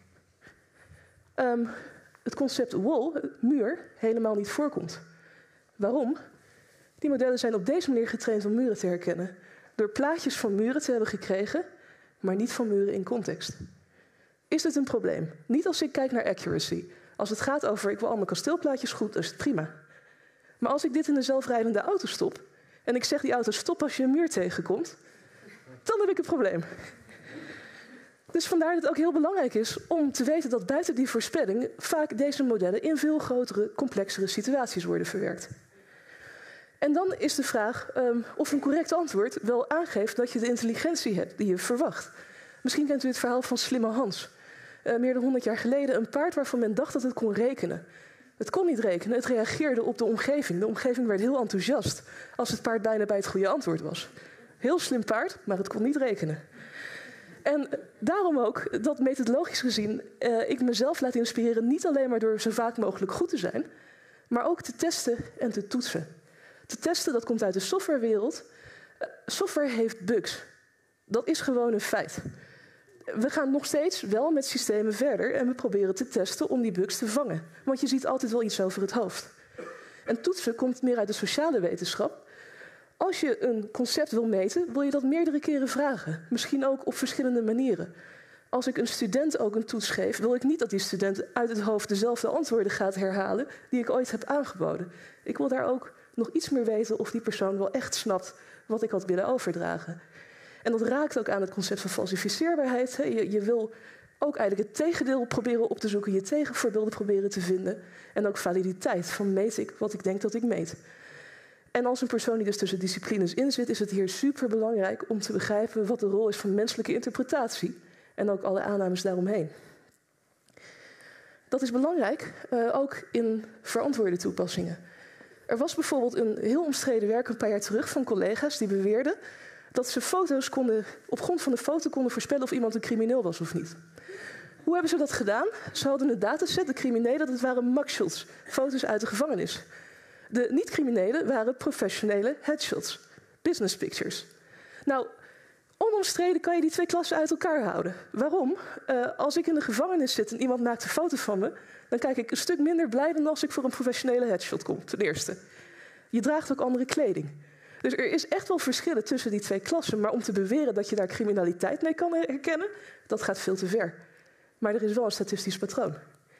het concept wall, muur, helemaal niet voorkomt. Waarom? Die modellen zijn op deze manier getraind om muren te herkennen. Door plaatjes van muren te hebben gekregen, maar niet van muren in context. Is dit een probleem? Niet als ik kijk naar accuracy. Als het gaat over, ik wil al mijn kasteelplaatjes goed, dan is het prima. Maar als ik dit in een zelfrijdende auto stop, en ik zeg die auto stop als je een muur tegenkomt, dan heb ik een probleem. Dus vandaar dat het ook heel belangrijk is om te weten dat buiten die voorspelling vaak deze modellen in veel grotere, complexere situaties worden verwerkt. En dan is de vraag of een correct antwoord wel aangeeft dat je de intelligentie hebt die je verwacht. Misschien kent u het verhaal van Slimme Hans. Meer dan 100 jaar geleden een paard waarvan men dacht dat het kon rekenen. Het kon niet rekenen, het reageerde op de omgeving. De omgeving werd heel enthousiast als het paard bijna bij het goede antwoord was. Heel slim paard, maar het kon niet rekenen. En daarom ook dat methodologisch gezien ik mezelf laat inspireren niet alleen maar door zo vaak mogelijk goed te zijn, maar ook te testen en te toetsen. Te testen, dat komt uit de softwarewereld. Software heeft bugs. Dat is gewoon een feit. We gaan nog steeds wel met systemen verder en we proberen te testen om die bugs te vangen. Want je ziet altijd wel iets over het hoofd. En toetsen komt meer uit de sociale wetenschap. Als je een concept wil meten, wil je dat meerdere keren vragen. Misschien ook op verschillende manieren. Als ik een student ook een toets geef, wil ik niet dat die student uit het hoofd dezelfde antwoorden gaat herhalen die ik ooit heb aangeboden. Ik wil daar ook nog iets meer weten of die persoon wel echt snapt wat ik had willen overdragen. En dat raakt ook aan het concept van falsificeerbaarheid. Je wil ook eigenlijk het tegendeel proberen op te zoeken, je tegenvoorbeelden proberen te vinden. En ook validiteit, van meet ik wat ik denk dat ik meet. En als een persoon die dus tussen disciplines in zit, is het hier superbelangrijk om te begrijpen wat de rol is van menselijke interpretatie. En ook alle aannames daaromheen. Dat is belangrijk, ook in verantwoorde toepassingen. Er was bijvoorbeeld een heel omstreden werk een paar jaar terug van collega's die beweerden dat ze op grond van de foto konden voorspellen of iemand een crimineel was of niet. Hoe hebben ze dat gedaan? Ze hadden een dataset, de criminelen, dat waren mugshots, foto's uit de gevangenis. De niet-criminelen waren professionele headshots, business pictures. Nou, onomstreden kan je die twee klassen uit elkaar houden. Waarom? Als ik in de gevangenis zit en iemand maakt een foto van me, dan kijk ik een stuk minder blij dan als ik voor een professionele headshot kom, ten eerste. Je draagt ook andere kleding. Dus er is echt wel verschillen tussen die twee klassen, maar om te beweren dat je daar criminaliteit mee kan herkennen, dat gaat veel te ver. Maar er is wel een statistisch patroon.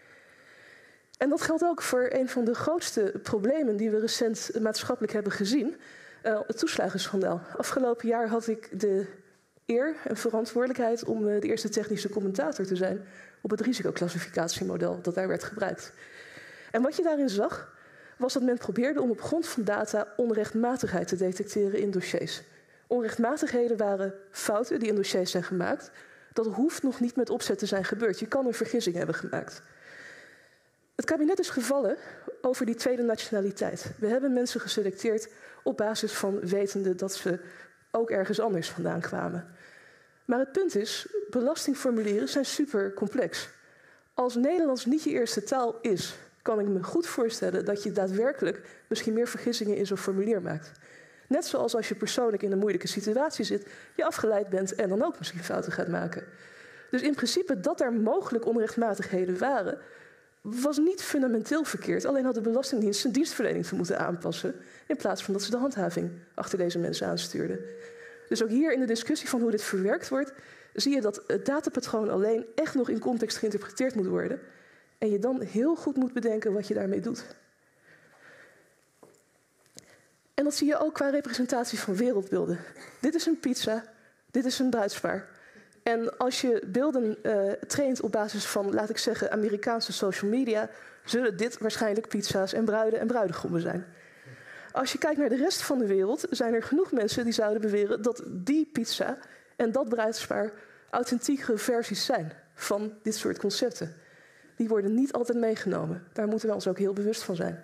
En dat geldt ook voor een van de grootste problemen die we recent maatschappelijk hebben gezien, het toeslagenschandaal. Afgelopen jaar had ik de eer en verantwoordelijkheid om de eerste technische commentator te zijn op het risicoclassificatiemodel dat daar werd gebruikt. En wat je daarin zag, was dat men probeerde om op grond van data onrechtmatigheid te detecteren in dossiers. Onrechtmatigheden waren fouten die in dossiers zijn gemaakt. Dat hoeft nog niet met opzet te zijn gebeurd. Je kan een vergissing hebben gemaakt. Het kabinet is gevallen over die tweede nationaliteit. We hebben mensen geselecteerd op basis van wetende dat ze ook ergens anders vandaan kwamen. Maar het punt is, belastingformulieren zijn super complex. Als Nederlands niet je eerste taal is, kan ik me goed voorstellen dat je daadwerkelijk misschien meer vergissingen in zo'n formulier maakt. Net zoals als je persoonlijk in een moeilijke situatie zit, je afgeleid bent en dan ook misschien fouten gaat maken. Dus in principe dat er mogelijk onrechtmatigheden waren, was niet fundamenteel verkeerd. Alleen had de Belastingdienst zijn dienstverlening te moeten aanpassen, in plaats van dat ze de handhaving achter deze mensen aanstuurden. Dus ook hier in de discussie van hoe dit verwerkt wordt, zie je dat het datapatroon alleen echt nog in context geïnterpreteerd moet worden. En je dan heel goed moet bedenken wat je daarmee doet. En dat zie je ook qua representatie van wereldbeelden. Dit is een pizza, dit is een bruidspaar. En als je beelden traint op basis van, laat ik zeggen, Amerikaanse social media, zullen dit waarschijnlijk pizza's en bruiden en bruidegommen zijn. Als je kijkt naar de rest van de wereld, zijn er genoeg mensen die zouden beweren dat die pizza en dat bruidspaar authentieke versies zijn van dit soort concepten. Die worden niet altijd meegenomen. Daar moeten we ons ook heel bewust van zijn.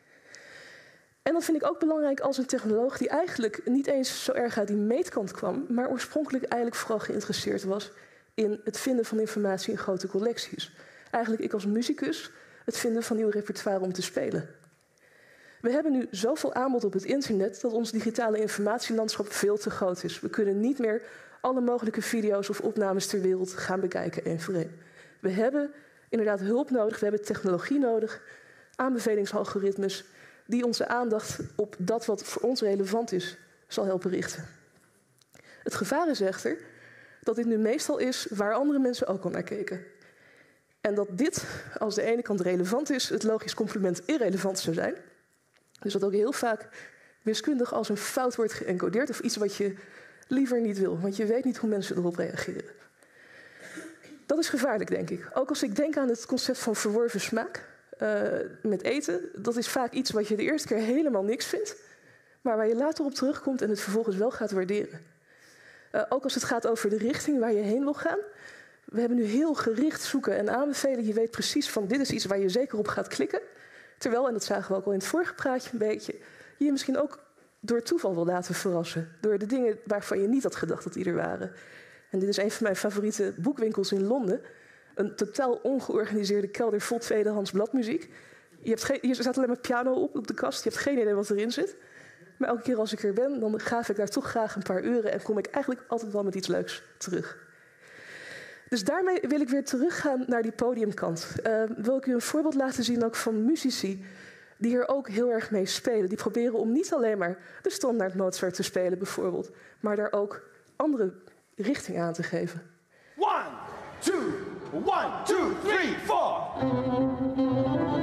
En dat vind ik ook belangrijk als een technoloog die eigenlijk niet eens zo erg uit die meetkant kwam, maar oorspronkelijk eigenlijk vooral geïnteresseerd was in het vinden van informatie in grote collecties. Eigenlijk ik als muzikus het vinden van nieuw repertoire om te spelen. We hebben nu zoveel aanbod op het internet dat ons digitale informatielandschap veel te groot is. We kunnen niet meer alle mogelijke video's of opnames ter wereld gaan bekijken één voor één. We hebben inderdaad hulp nodig, we hebben technologie nodig, aanbevelingsalgoritmes die onze aandacht op dat wat voor ons relevant is, zal helpen richten. Het gevaar is echter dat dit nu meestal is waar andere mensen ook al naar keken. En dat dit, als de ene kant relevant is, het logisch complement irrelevant zou zijn. Dus dat ook heel vaak wiskundig als een fout wordt geëncodeerd of iets wat je liever niet wil, want je weet niet hoe mensen erop reageren. Dat is gevaarlijk, denk ik. Ook als ik denk aan het concept van verworven smaak met eten. Dat is vaak iets wat je de eerste keer helemaal niks vindt, maar waar je later op terugkomt en het vervolgens wel gaat waarderen. Ook als het gaat over de richting waar je heen wil gaan. We hebben nu heel gericht zoeken en aanbevelen. Je weet precies van dit is iets waar je zeker op gaat klikken. Terwijl, en dat zagen we ook al in het vorige praatje een beetje, je misschien ook door toeval wil laten verrassen. Door de dingen waarvan je niet had gedacht dat die er waren. En dit is een van mijn favoriete boekwinkels in Londen. Een totaal ongeorganiseerde kelder vol tweedehands bladmuziek. Je staat alleen maar piano op de kast. Je hebt geen idee wat erin zit. Maar elke keer als ik er ben, dan gaaf ik daar toch graag een paar uren en kom ik eigenlijk altijd wel met iets leuks terug. Dus daarmee wil ik weer teruggaan naar die podiumkant. Wil ik u een voorbeeld laten zien ook van muzici die hier ook heel erg mee spelen. Die proberen om niet alleen maar de standaard Mozart te spelen bijvoorbeeld, maar daar ook andere richting aan te geven. 1, 2, 1, 2, 3, 4.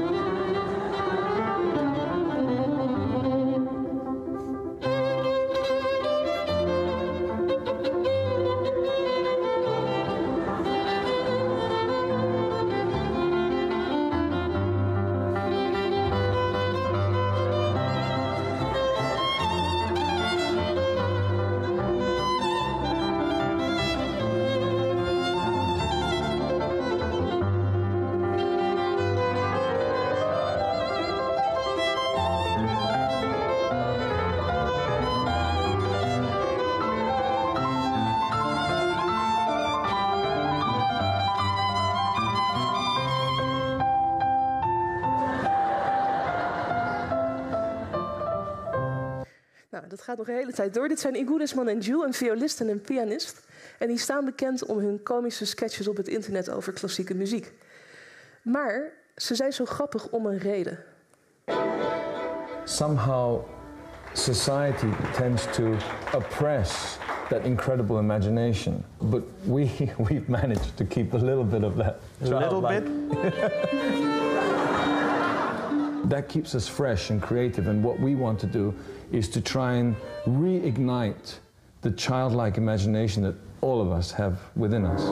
Dat gaat nog een hele tijd door. Dit zijn Igudesman en Ju, een violist en een pianist. En die staan bekend om hun komische sketches op het internet over klassieke muziek. Maar ze zijn zo grappig om een reden. Somehow society tends to oppress that incredible imagination. But we've managed to keep a little bit of that. A little bit? That keeps us fresh and creative, and what we want to do is to try and reignite the childlike imagination that all of us have within us.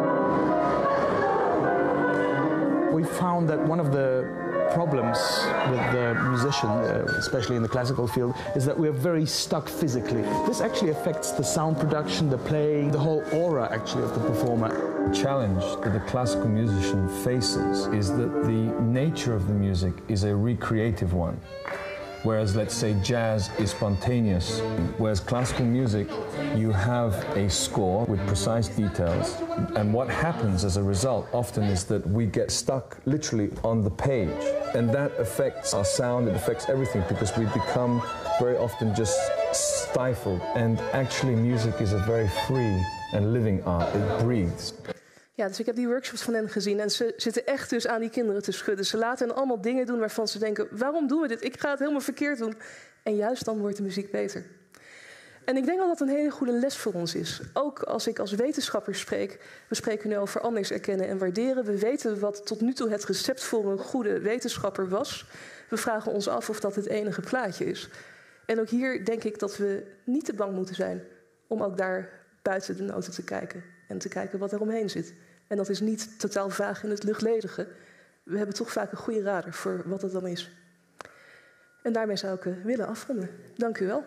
We found that one of the problems with the musician, especially in the classical field, is that we are very stuck physically. This actually affects the sound production, the playing, the whole aura actually of the performer. The challenge that the classical musician faces is that the nature of the music is a recreative one. Whereas, let's say, jazz is spontaneous. Whereas classical music, you have a score with precise details. And what happens as a result often is that we get stuck literally on the page. And that affects our sound, it affects everything, because we become very often just stifled. And actually music is a very free and living art. It breathes. Ja, dus ik heb die workshops van hen gezien en ze zitten echt dus aan die kinderen te schudden. Ze laten hen allemaal dingen doen waarvan ze denken, waarom doen we dit? Ik ga het helemaal verkeerd doen. En juist dan wordt de muziek beter. En ik denk dat dat een hele goede les voor ons is. Ook als ik als wetenschapper spreek. We spreken nu over anders erkennen en waarderen. We weten wat tot nu toe het recept voor een goede wetenschapper was. We vragen ons af of dat het enige plaatje is. En ook hier denk ik dat we niet te bang moeten zijn om ook daar buiten de noten te kijken. En te kijken wat er omheen zit. En dat is niet totaal vaag in het luchtledige. We hebben toch vaak een goede radar voor wat het dan is. En daarmee zou ik willen afronden. Dank u wel.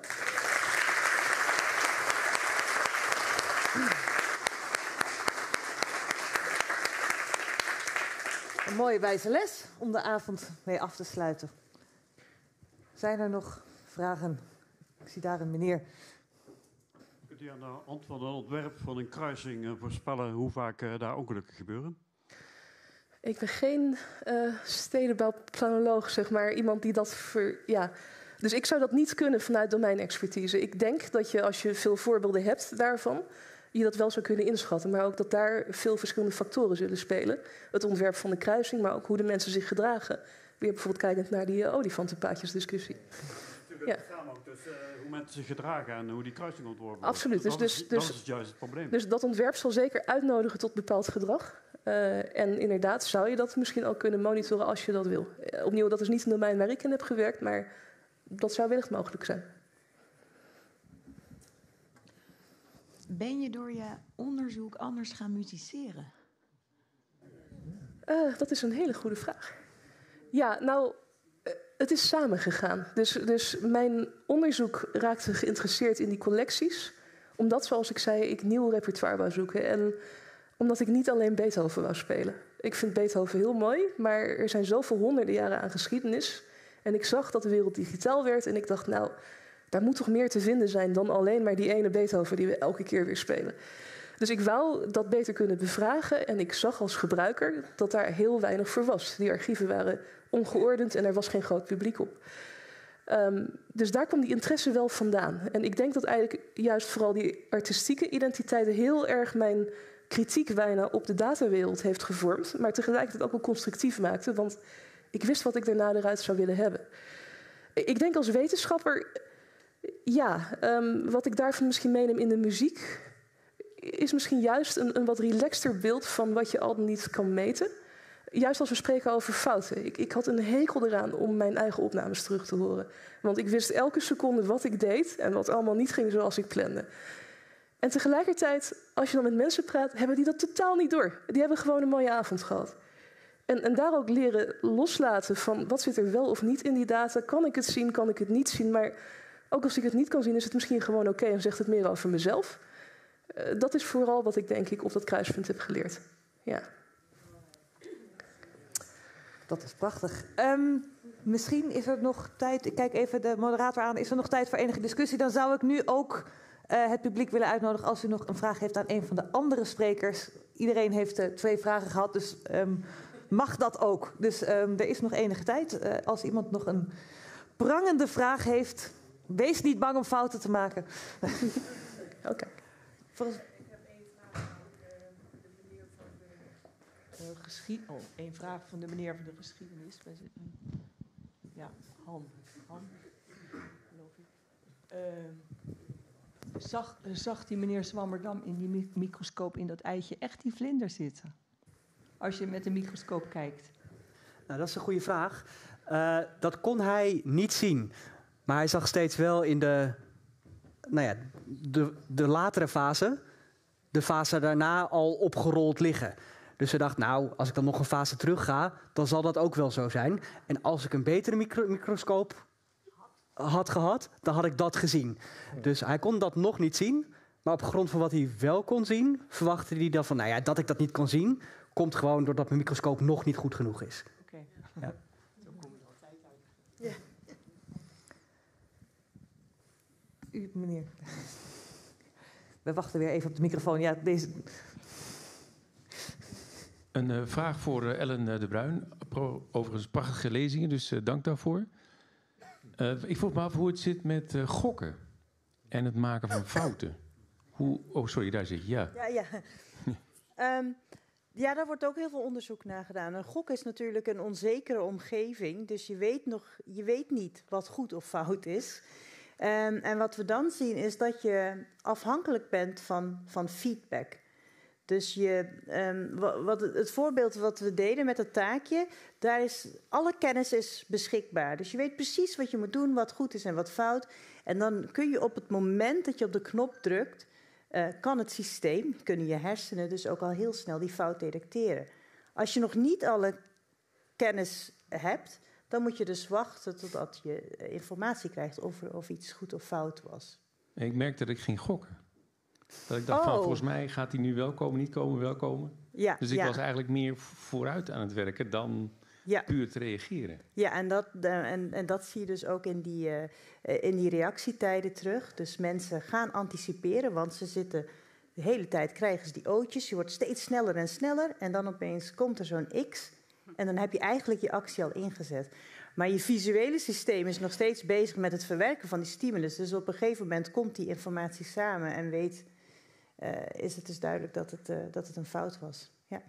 Een mooie wijze les om de avond mee af te sluiten. Zijn er nog vragen? Ik zie daar een meneer. Kunt u aan de hand van een ontwerp van een kruising voorspellen hoe vaak daar ongelukken gebeuren? Ik ben geen stedenbouwplanoloog, zeg maar. Iemand die dat ja. Dus ik zou dat niet kunnen vanuit domeinexpertise. Ik denk dat je, als je veel voorbeelden hebt daarvan, je dat wel zou kunnen inschatten. Maar ook dat daar veel verschillende factoren zullen spelen. Het ontwerp van de kruising, maar ook hoe de mensen zich gedragen. Weer bijvoorbeeld kijkend naar die olifantenpaadjesdiscussie. Ja. Het gaat ook tussen hoe mensen zich gedragen en hoe die kruising ontworpen wordt. Absoluut. Dat is juist het probleem. Dus dat ontwerp zal zeker uitnodigen tot bepaald gedrag. En inderdaad zou je dat misschien ook kunnen monitoren als je dat wil. Opnieuw, dat is niet een domein waar ik in heb gewerkt, maar dat zou wellicht mogelijk zijn. Ben je door je onderzoek anders gaan musiceren? Dat is een hele goede vraag. Ja, nou, het is samengegaan. Dus mijn onderzoek raakte geïnteresseerd in die collecties. Omdat, zoals ik zei, ik nieuw repertoire wou zoeken. En omdat ik niet alleen Beethoven wou spelen. Ik vind Beethoven heel mooi, maar er zijn zoveel honderden jaren aan geschiedenis. En ik zag dat de wereld digitaal werd en ik dacht, nou, daar moet toch meer te vinden zijn dan alleen maar die ene Beethoven die we elke keer weer spelen. Dus ik wou dat beter kunnen bevragen en ik zag als gebruiker dat daar heel weinig voor was. Die archieven waren ongeordend en er was geen groot publiek op. Dus daar kwam die interesse wel vandaan. En ik denk dat eigenlijk juist vooral die artistieke identiteiten heel erg mijn kritiek bijna op de datawereld heeft gevormd, maar tegelijkertijd ook wel constructief maakte. Want Ik wist wat ik daarna eruit zou willen hebben. Ik denk als wetenschapper, wat ik daarvan misschien meeneem in de muziek, is misschien juist een wat relaxter beeld van wat je al niet kan meten. Juist als we spreken over fouten. Ik had een hekel eraan om mijn eigen opnames terug te horen. Want ik wist elke seconde wat ik deed en wat allemaal niet ging zoals ik plande. En tegelijkertijd, als je dan met mensen praat, hebben die dat totaal niet door. Die hebben gewoon een mooie avond gehad. En daar ook leren loslaten van wat zit er wel of niet in die data. Kan ik het zien, kan ik het niet zien? Maar ook als ik het niet kan zien, is het misschien gewoon oké en zegt het meer over mezelf. Dat is vooral wat ik denk ik op dat kruispunt heb geleerd. Ja. Dat is prachtig. Misschien is er nog tijd, ik kijk even de moderator aan, is er nog tijd voor enige discussie? Dan zou ik nu ook het publiek willen uitnodigen als u nog een vraag heeft aan een van de andere sprekers. Iedereen heeft 2 vragen gehad, dus mag dat ook. Dus er is nog enige tijd. Als iemand nog een prangende vraag heeft, wees niet bang om fouten te maken. Oké. Een vraag van de meneer van de geschiedenis. Ja, Han geloof ik. Zag die meneer Swammerdam in die microscoop in dat eitje echt die vlinder zitten? Als je met een microscoop kijkt. Nou, dat is een goede vraag. Dat kon hij niet zien. Maar hij zag steeds wel in de latere fase, de fase daarna al opgerold liggen. Dus hij dacht, nou, als ik dan nog een fase terug ga, dan zal dat ook wel zo zijn. En als ik een betere microscoop had gehad, dan had ik dat gezien. Dus hij kon dat nog niet zien. Maar op grond van wat hij wel kon zien, verwachtte hij dan van, nou ja, dat ik dat niet kon zien, komt gewoon doordat mijn microscoop nog niet goed genoeg is. Oké. Ja. Zo kom je altijd uit. Ja. U, meneer. We wachten weer even op de microfoon. Ja, deze... Een vraag voor Ellen de Bruin. Overigens prachtige lezingen, dus dank daarvoor. Ik vroeg me af hoe het zit met gokken en het maken van fouten. Daar zit je. Ja, daar wordt ook heel veel onderzoek naar gedaan. Een gok is natuurlijk een onzekere omgeving, dus je weet niet wat goed of fout is. En wat we dan zien is dat je afhankelijk bent van feedback. Dus het voorbeeld wat we deden met het taakje, alle kennis is beschikbaar. Dus je weet precies wat je moet doen, wat goed is en wat fout. En dan kun je op het moment dat je op de knop drukt, kan het systeem, kunnen je hersenen dus ook al heel snel die fout detecteren. Als je nog niet alle kennis hebt, dan moet je dus wachten totdat je informatie krijgt of iets goed of fout was. Ik merkte dat ik ging gokken. Dat ik dacht, volgens mij gaat hij nu wel komen, niet komen, wel komen. Ja, dus ik was eigenlijk meer vooruit aan het werken dan puur te reageren. Ja, en dat zie je dus ook in die reactietijden terug. Dus mensen gaan anticiperen, want ze zitten de hele tijd, krijgen ze die ootjes. Je wordt steeds sneller en sneller en dan opeens komt er zo'n X. En dan heb je eigenlijk je actie al ingezet. Maar je visuele systeem is nog steeds bezig met het verwerken van die stimulus. Dus op een gegeven moment komt die informatie samen en is het dus duidelijk dat het een fout was. Ja.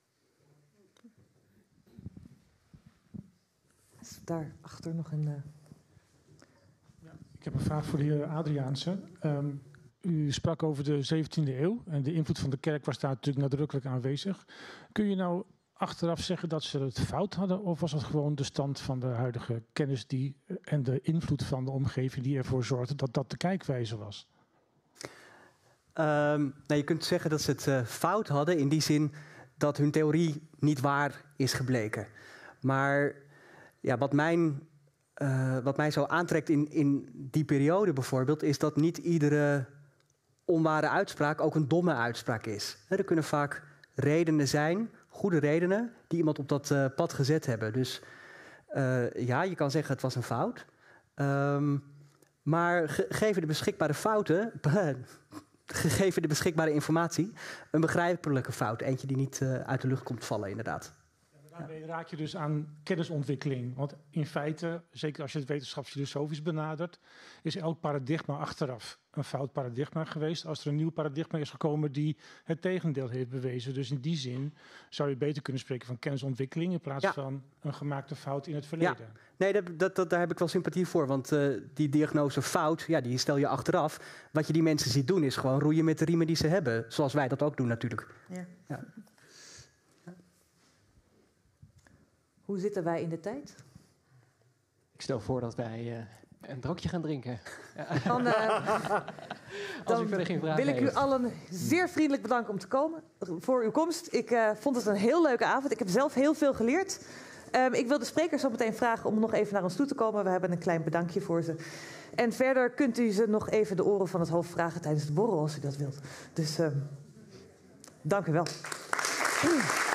Is daarachter nog een... Ik heb een vraag voor de heer Adriaanse. U sprak over de 17e eeuw en de invloed van de kerk was daar natuurlijk nadrukkelijk aanwezig. Kun je nou achteraf zeggen dat ze het fout hadden, of was het gewoon de stand van de huidige kennis en de invloed van de omgeving die ervoor zorgde dat dat de kijkwijze was? Je kunt zeggen dat ze het fout hadden in die zin dat hun theorie niet waar is gebleken. Maar ja, wat mij zo aantrekt in die periode bijvoorbeeld, is dat niet iedere onware uitspraak ook een domme uitspraak is. Er kunnen vaak redenen zijn, goede redenen, die iemand op dat pad gezet hebben. Dus je kan zeggen het was een fout. Maar gegeven de beschikbare fouten, gegeven de beschikbare informatie, een begrijpelijke fout. Eentje die niet uit de lucht komt vallen, inderdaad. Daarmee raak je dus aan kennisontwikkeling. Want in feite, zeker als je het wetenschapsfilosofisch benadert, is elk paradigma achteraf een fout paradigma geweest als er een nieuw paradigma is gekomen die het tegendeel heeft bewezen. Dus in die zin zou je beter kunnen spreken van kennisontwikkeling in plaats van een gemaakte fout in het verleden. Ja. Nee, daar heb ik wel sympathie voor, want die diagnose fout, ja, die stel je achteraf. Wat je die mensen ziet doen is gewoon roeien met de riemen die ze hebben, zoals wij dat ook doen natuurlijk. Ja. Ja. Hoe zitten wij in de tijd? Ik stel voor dat wij een drankje gaan drinken. Ja. Dan u verder geen vragen wil ik u heeft. allen zeer vriendelijk bedanken om te komen, voor uw komst. Ik vond het een heel leuke avond. Ik heb zelf heel veel geleerd. Ik wil de sprekers zo meteen vragen om nog even naar ons toe te komen. We hebben een klein bedankje voor ze. En verder kunt u ze nog even de oren van het hoofd vragen tijdens de borrel als u dat wilt. Dus dank u wel.